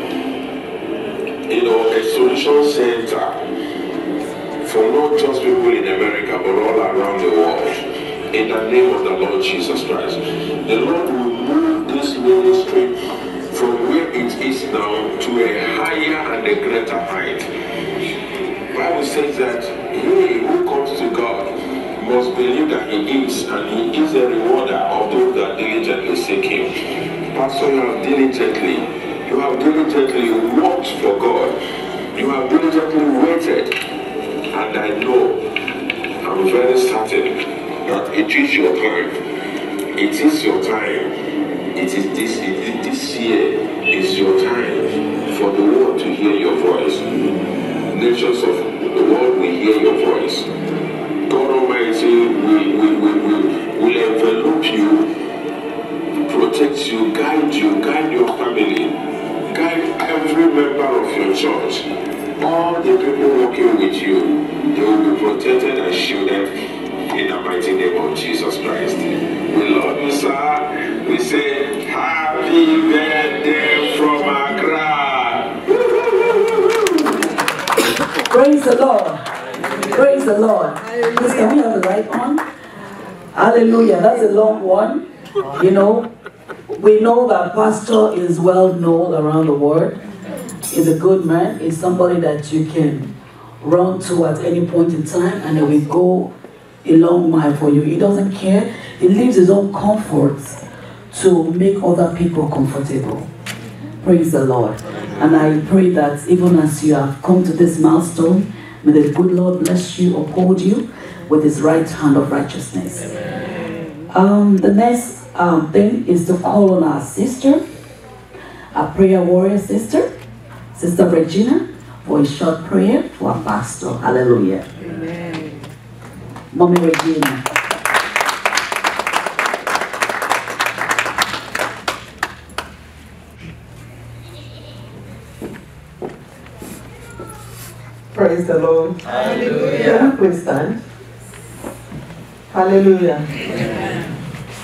you know, a solution center for not just people in America but all around the world. In the name of the Lord Jesus Christ, the Lord will move this ministry from where it is now to a higher and a greater height. The Bible says that he who comes to God must believe that he is, and he is a rewarder of those that diligently seek him. Pastor, you have diligently, you have diligently worked for God. You have diligently waited, and I know, I'm very certain that it is your time. It is your time. It is this, it, this year is your time for the world to hear your voice. Nations of the world will hear your voice. God Almighty will, will, will, will, will envelop you, protect you, guide you, guide your family, guide every member of your church. All the people working with you, they will be protected and shielded in the mighty name of Jesus Christ. We love you, sir. We say, happy birthday from Accra. Praise the Lord. Praise the Lord. Please, can we have the right one? Hallelujah. That's a long one. You know, we know that Pastor is well known around the world. He's a good man. He's somebody that you can run to at any point in time, and he will go a long mile for you. He doesn't care. He leaves his own comforts to make other people comfortable. Praise the Lord. And I pray that even as you have come to this milestone, may the good Lord bless you, uphold you with his right hand of righteousness. Um, the next um, thing is to call on our sister, our prayer warrior sister, Sister Regina, for a short prayer for our pastor. Hallelujah. Amen. Mommy Regina. Praise the Lord. Hallelujah. Can you please stand? Hallelujah. Amen.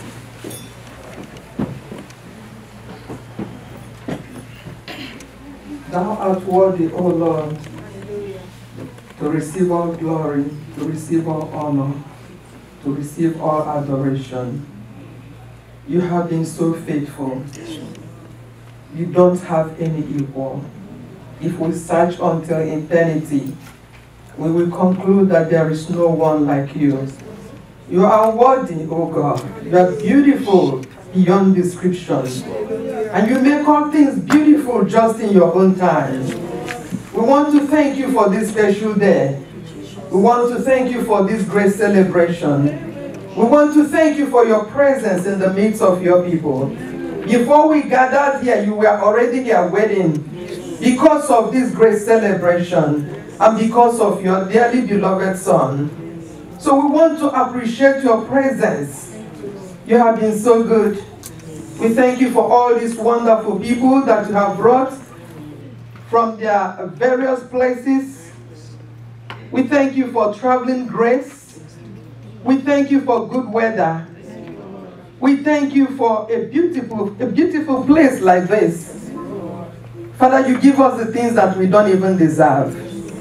Thou art worthy, O Lord, to receive all glory, to receive all honor, to receive all adoration. You have been so faithful. You don't have any equal. If we search until eternity, we will conclude that there is no one like you. You are worthy, O God. You are beautiful beyond description. And you make all things beautiful just in your own time. We want to thank you for this special day. We want to thank you for this great celebration. We want to thank you for your presence in the midst of your people. Before we gathered here, you were already here waiting because of this great celebration and because of your dearly beloved Son. So we want to appreciate your presence. You have been so good. We thank you for all these wonderful people that you have brought from their various places. We thank you for traveling grace. We thank you for good weather. We thank you for a beautiful, a beautiful place like this. Father, you give us the things that we don't even deserve.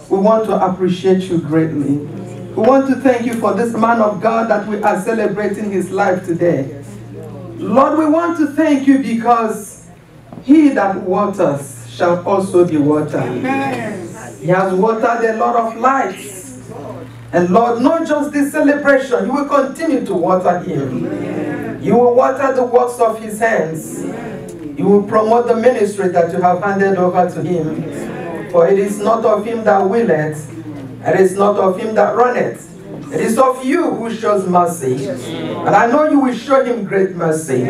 we want to appreciate you greatly. We want to thank you for this man of God that we are celebrating his life today. Lord, we want to thank you because he that waters shall also be watered. He has watered a lot of lives. And Lord, not just this celebration, you will continue to water him. You will water the works of his hands. You will promote the ministry that you have handed over to him. For it is not of him that willeth, it is not of him that runneth. It is of you who shows mercy. And I know you will show him great mercy.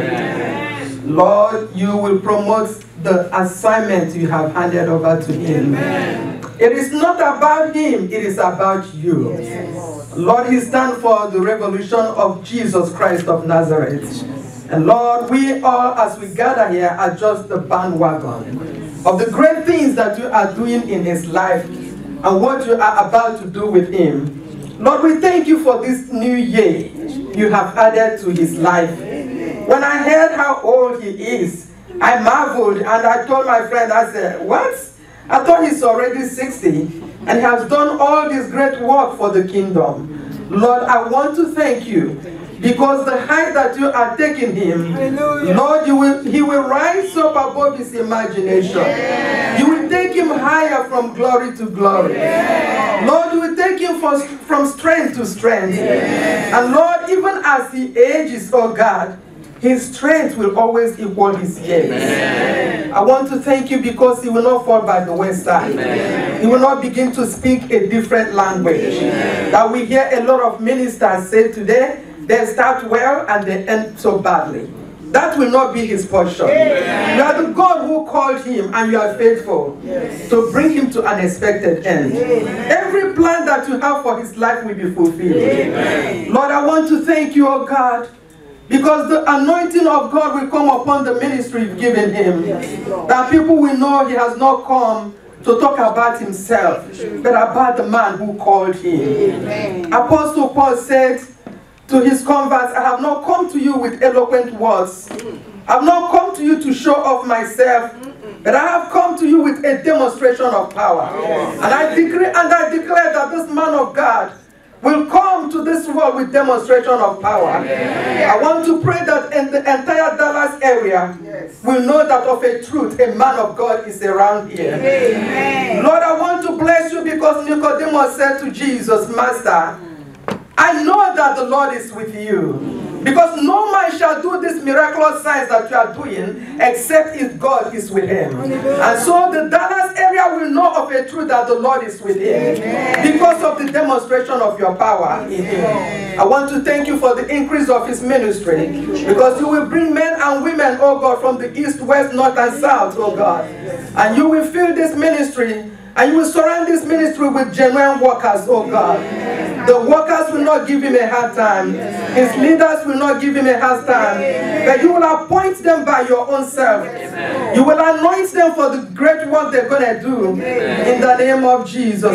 Lord, you will promote the assignment you have handed over to him. It is not about him, it is about you. Lord, he stands for the revolution of Jesus Christ of Nazareth. And Lord, we all, as we gather here, are just the bandwagon of the great things that you are doing in his life and what you are about to do with him. Lord, we thank you for this new year you have added to his life. When I heard how old he is, I marveled and I told my friend, I said, what? I thought he's already sixty and he has done all this great work for the kingdom. Lord, I want to thank you because the height that you are taking him, Hallelujah. Lord, you will, he will rise up above his imagination. Yeah. You will take him higher from glory to glory. Yeah. Lord, you will take him from, from strength to strength. Yeah. And Lord, even as he ages, oh God, his strength will always equal his years. Amen. I want to thank you because he will not fall by the wayside. Amen. He will not begin to speak a different language. Amen. That we hear a lot of ministers say today, they start well and they end so badly. That will not be his portion. Amen. You are the God who called him and you are faithful yes. to bring him to an expected end. Amen. Every plan that you have for his life will be fulfilled. Amen. Lord, I want to thank you, oh God, because the anointing of God will come upon the ministry you've given him. Yes. That people will know he has not come to talk about himself, but about the man who called him. Amen. Apostle Paul said to his converts, I have not come to you with eloquent words. I have not come to you to show off myself, but I have come to you with a demonstration of power. Yes. And I decree and I declare that this man of God will come to this world with demonstration of power. Yes. I want to pray that in the entire Dallas area yes. will know that of a truth, a man of God is around here. Amen. Lord, I want to bless you because Nicodemus said to Jesus, Master, I know that the Lord is with you. Because no man shall do these miraculous signs that you are doing except if God is with him. And so the Dallas area will know of a truth that the Lord is with him. Because of the demonstration of your power in him. I want to thank you for the increase of his ministry. Because you will bring men and women, oh God, from the east, west, north and south, oh God. And you will fill this ministry. And you will surround this ministry with genuine workers, oh God. The workers will not give him a hard time. His leaders will not give him a hard time. But you will appoint them by your own self. You will anoint them for the great work they're going to do. In the name of Jesus.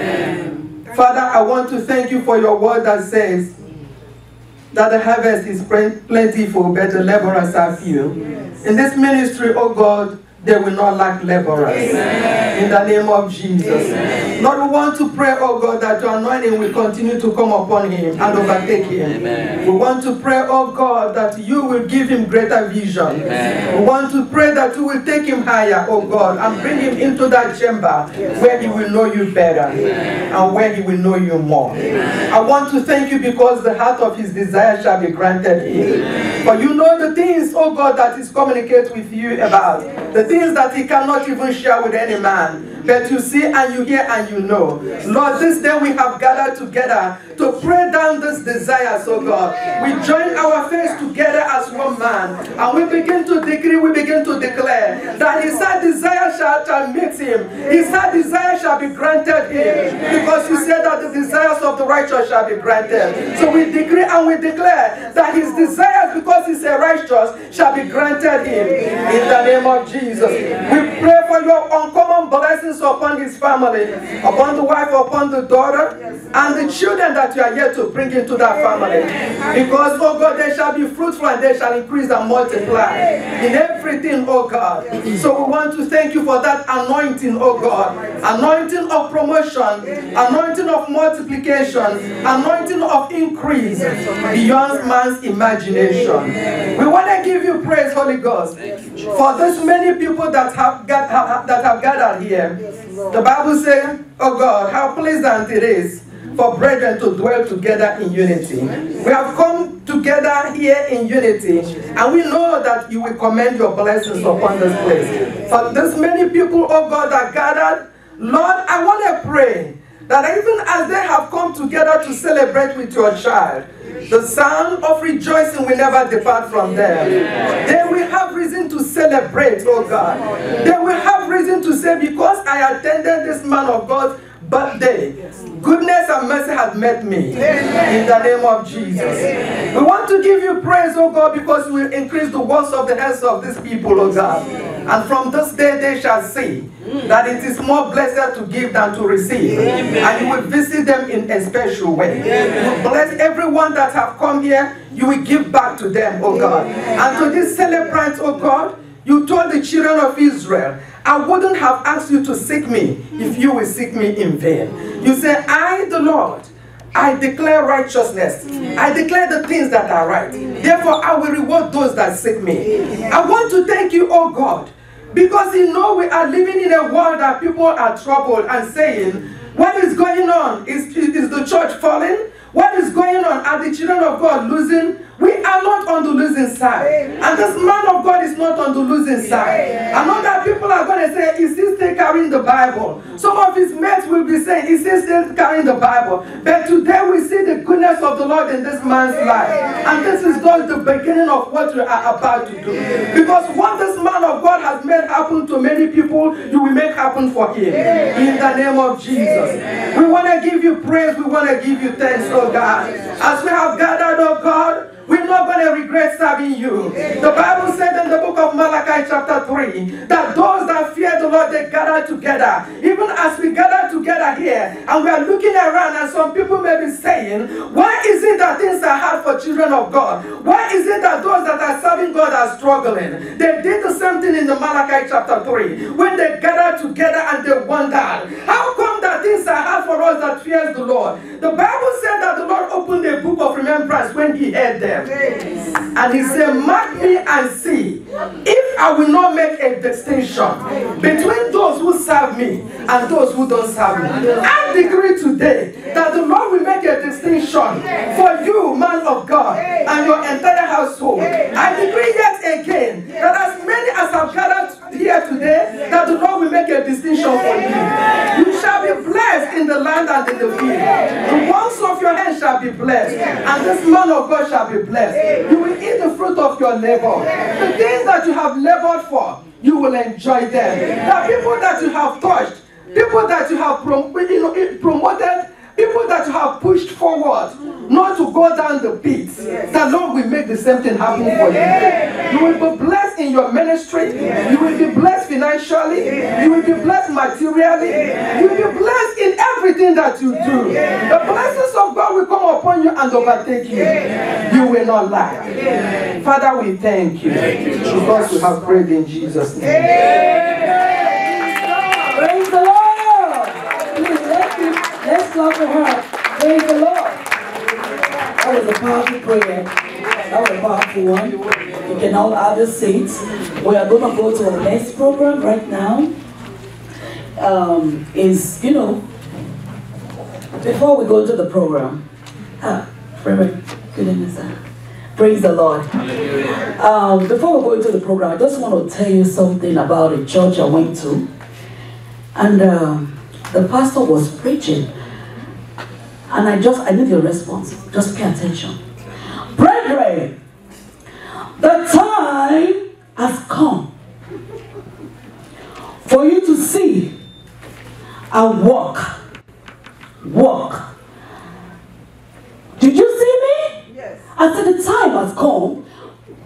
Father, I want to thank you for your word that says that the harvest is plentiful, but the laborers are few. In this ministry, oh God, they will not lack laborers. Amen. In the name of Jesus. Amen. Lord, we want to pray, oh God, that your anointing will continue to come upon him and overtake him. Amen. We want to pray, oh God, that you will give him greater vision. Amen. We want to pray that you will take him higher, oh God, and bring him into that chamber where he will know you better. Amen. And where he will know you more. Amen. I want to thank you because the heart of his desire shall be granted him. Amen. For you know the things, oh God, that is communicate with you about. The things that he cannot even share with any man. But you see and you hear and you know. Lord, this day we have gathered together to pray down these desires, oh God. We join our faith together as one man. And we begin to decree, we begin to declare that his heart desire shall, shall meet him. His heart desire shall be granted him. Because you said that the desires of the righteous shall be granted. So we decree and we declare that his desires, because because he's a righteous, shall be granted him. In the name of Jesus. We pray for your uncommon blessings upon his family, upon the wife, upon the daughter, and the children that you are yet to bring into that family. Because, oh God, they shall be fruitful and they shall increase and multiply in everything, oh God. So we want to thank you for that anointing, oh God. Anointing of promotion, anointing of multiplication, anointing of increase beyond man's imagination. We want to give you praise, Holy Ghost, for this many people that have, got, have, that have gathered here. The Bible says, oh God, how pleasant it is for brethren to dwell together in unity. We have come together here in unity, and we know that you will commend your blessings upon this place. For this many people, oh God, that gathered, Lord, I want to pray that even as they have come together to celebrate with your child, the sound of rejoicing will never depart from them. They will have reason to celebrate, oh God. They will have reason to say, because I attended this man of God's birthday, goodness and mercy has met me. In the name of Jesus. We want to give you praise, oh God, because we will increase the works of the hands of these people, oh God. And from this day they shall see that it is more blessed to give than to receive. And you will visit them in a special way. You bless everyone that have come here. You will give back to them, oh God. And to these celebrants, oh God, you told the children of Israel, I wouldn't have asked you to seek me if you will seek me in vain. You say, I, the Lord, I declare righteousness. I declare the things that are right. Therefore, I will reward those that seek me. I want to thank you, oh God, because you know we are living in a world that people are troubled and saying, what is going on? Is, is the church falling? What is going on? Are the children of God losing? We are not on the losing side. And this man of God is not on the losing side. I know that people are going to say, is he still carrying the Bible? Some of his mates will be saying, is he still carrying the Bible? But today we see the goodness of the Lord in this man's life. And this is just the beginning of what we are about to do. Because what this man of God has made happen to many people, you will make happen for him. In the name of Jesus. We want to give you praise. We want to give you thanks, oh God. As we have gathered, oh God, we're not going to regret serving you. The Bible said in the book of Malachi chapter three that those that fear the Lord, they gather together. Even as we gather together here and we are looking around, and some people may be saying, why is it that things are hard for children of God? Why is it that those that are serving God are struggling? They did the same thing in the Malachi chapter three when they gathered together and they wondered, how come that things are hard for us that fears the Lord? The Bible said that the Lord opened a book of remembrance when he heard them. And he said, mark me and see if I will not make a distinction between those who serve me and those who don't serve me. I decree today that the Lord will make a distinction for you, man of God, and your entire household. I decree yet again that as many as have gathered here today, that the Lord will make a distinction for you. You shall be blessed in the land and in the field. The works of your hands shall be blessed, and this man of God shall be blessed. You will eat the fruit of your labor. The things that you have labored for, you will enjoy them. The people that you have touched, people that you have prom you know, promoted, people that you have pushed forward, not to go down the pit, the Lord will make the same thing happen for you. You will be blessed in your ministry. You will be blessed financially. You will be blessed materially. You will be blessed in everything that you do. The blessings of God will come upon you and overtake you. You will not lack. Father, we thank you because we have prayed in Jesus' name. Praise the Lord. Please, let's, let's clap for her. Praise the Lord. That was a powerful prayer. That was a powerful one. You can all have your seats. We are going to go to our next program right now. Um, is, you know, before we go to the program, ah, Reverend, good evening, sir. Praise the Lord. Um, before we go into the program, I just want to tell you something about a church I went to. And um, the pastor was preaching. And I just, I need your response. Just pay attention. Brethren, the time has come for you to see and walk. Walk. Did you see me? Yes. I said the time has come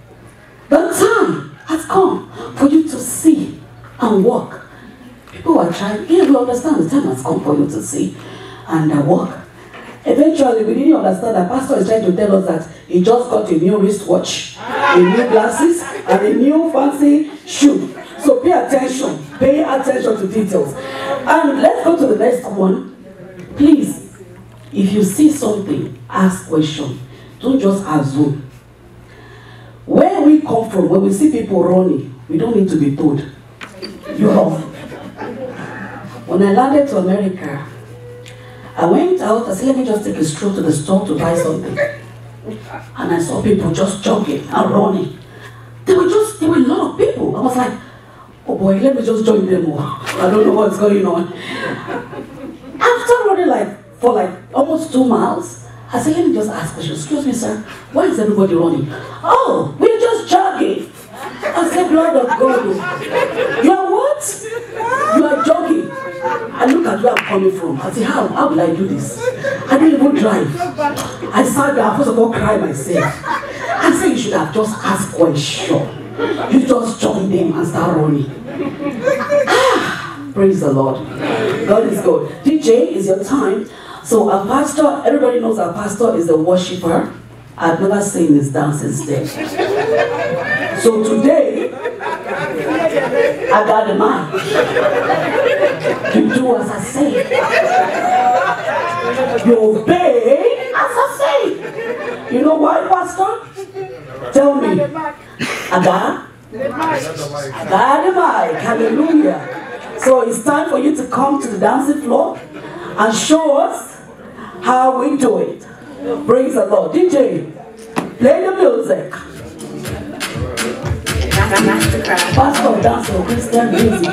The time has come for you to see and walk. People are trying, yeah, we understand the time has come for you to see and uh, walk. Eventually, we didn't understand that Pastor is trying to tell us that he just got a new wristwatch, a new glasses, and a new fancy shoe. So pay attention, pay attention to details. And let's go to the next one. Please, if you see something, ask question. Don't just assume. Where we come from, when we see people running, we don't need to be told. You run. When I landed to America, I went out, I said, let me just take a stroll to the store to buy something. And I saw people just jogging and running. There were just, there were a lot of people. I was like, oh boy, let me just join them more. I don't know what's going on. After running like, for like almost two miles, I said, let me just ask questions. Excuse me, sir, why is everybody running? Oh, we're just jogging. I said, blood of God. You are what? You are jogging. I look at where I'm coming from. I say, how? How will I do this? I didn't even drive. I sat down, first of all, cry myself. I said, you should have just asked question. You just join them and start running. Ah, praise the Lord. God is good. D J, is your time. So our pastor, everybody knows our pastor is a worshiper. I've never seen this dance instead. So today, I got the mic. You do as I say. You obey as I say. You know why, Pastor? Tell me. I got? I got the mic. Hallelujah. So it's time for you to come to the dancing floor and show us how we do it. Praise the Lord. D J, play the music. Pastor dance for Christian music.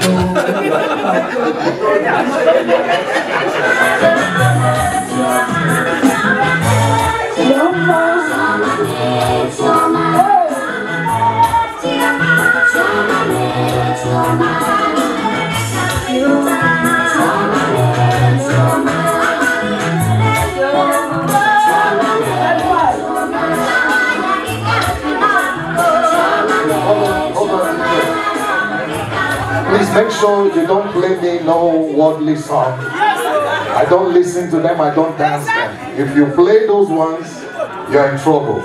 Please make sure you don't play me no worldly song. I don't listen to them, I don't dance them. If you play those ones, you're in trouble.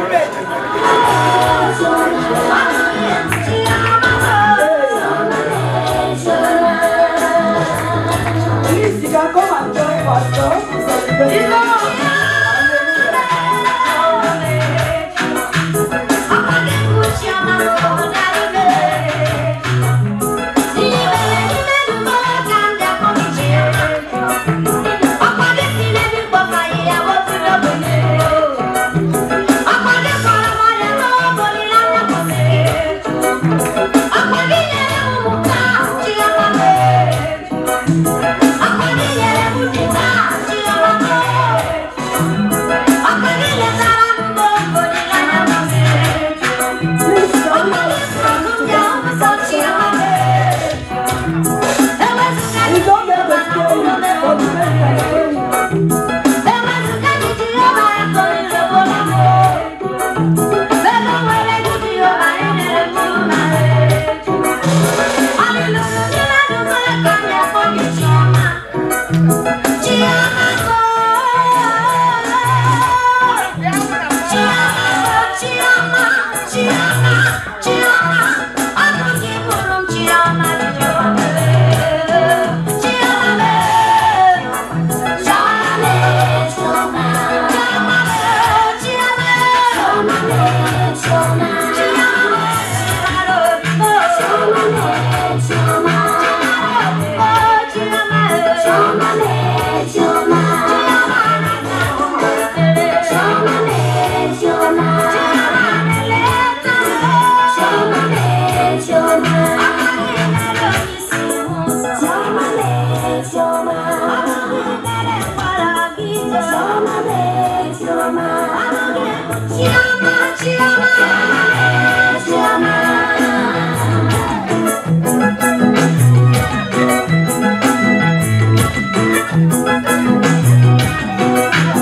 Please, you can come and join Pastor.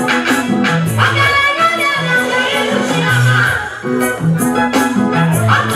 I'm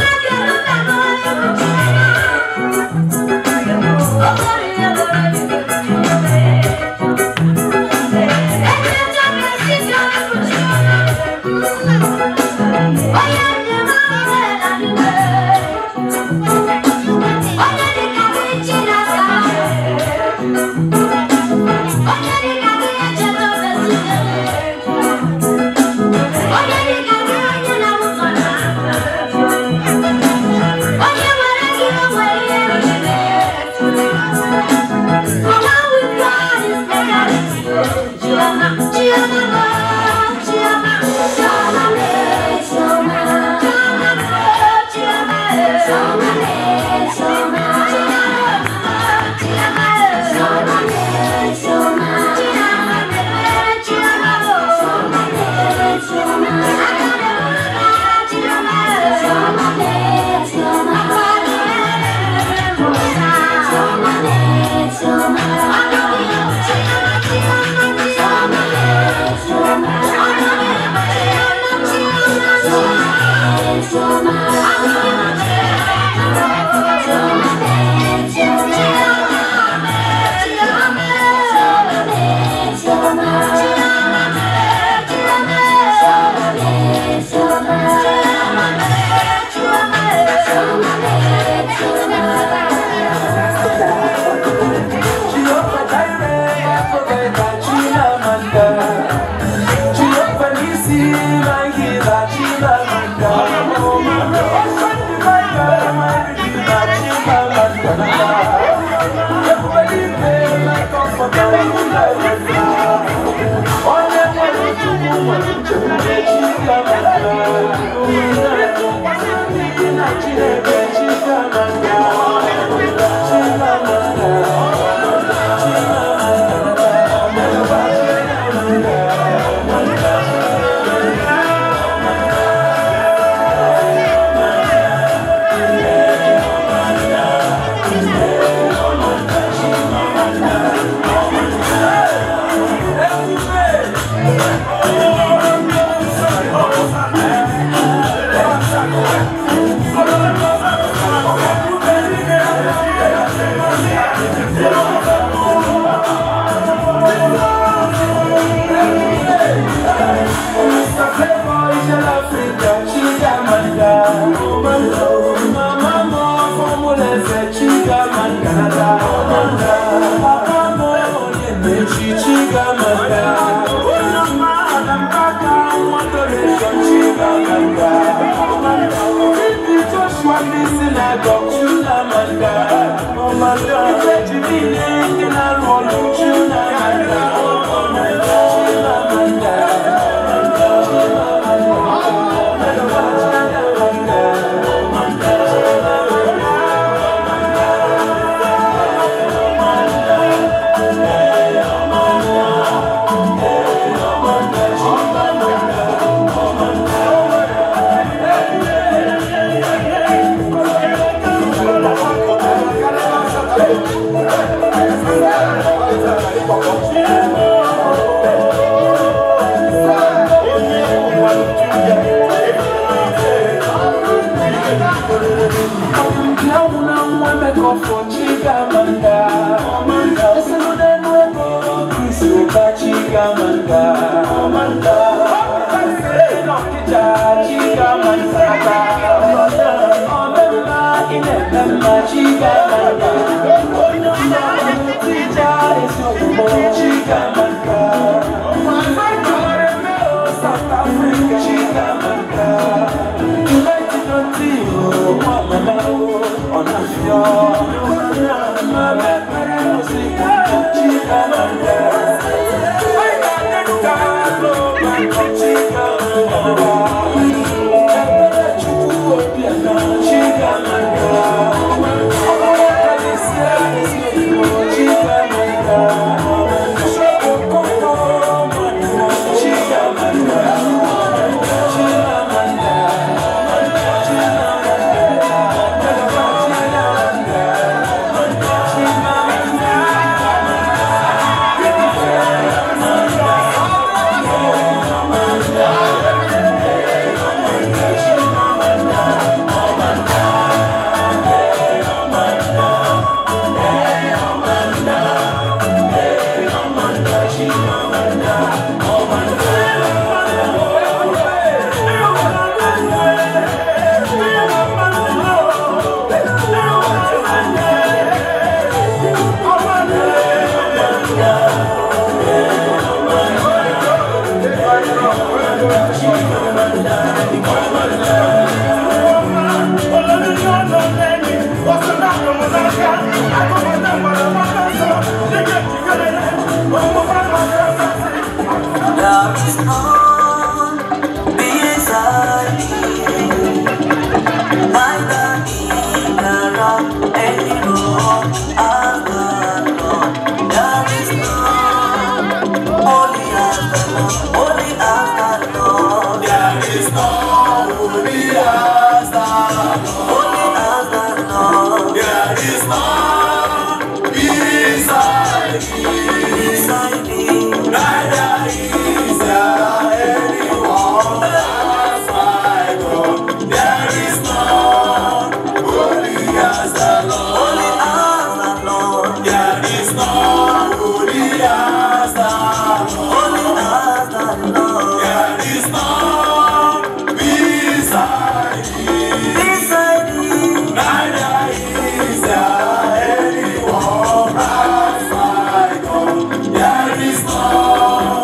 There is no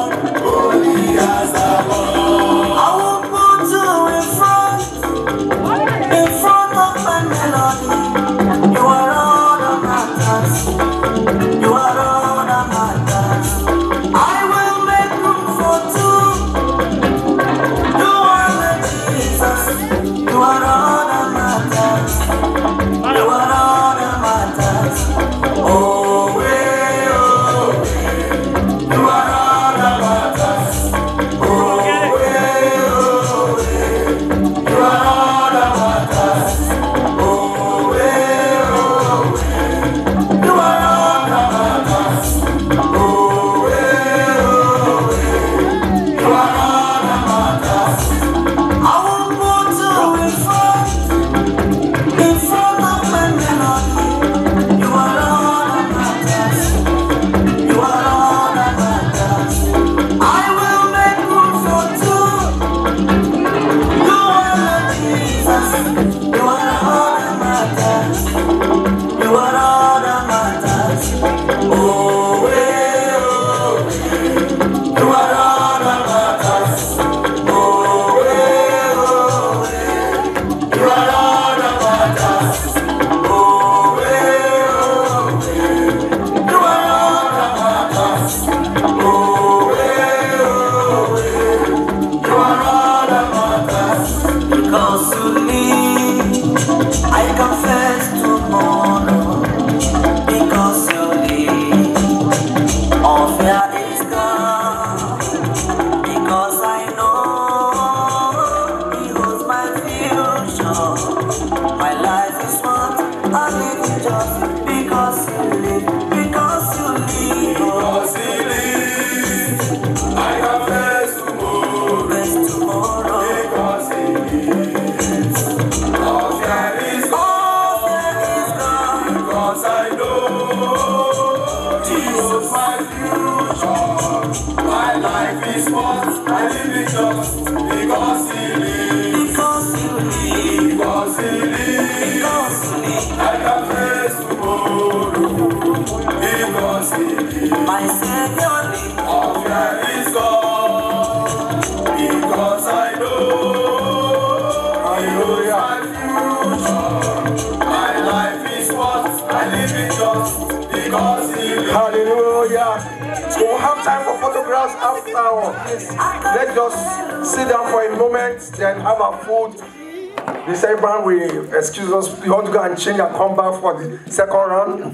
time for photographs after. Let's just sit down for a moment, then have our food. The celebrant will excuse us. We want to go and change and come back for the second round.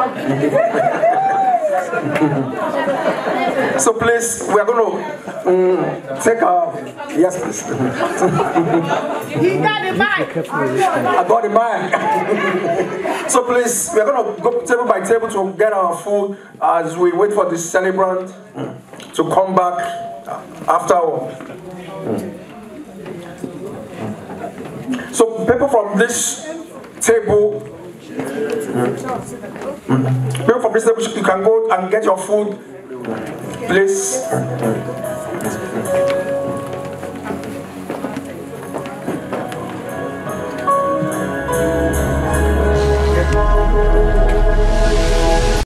So please, we are going to um, take our, yes please. He got the mic. I got the mic. So please, we are going to go table by table to get our food as we wait for the celebrant to come back afterward. So people from this table, people from this table, you can go and get your food, please.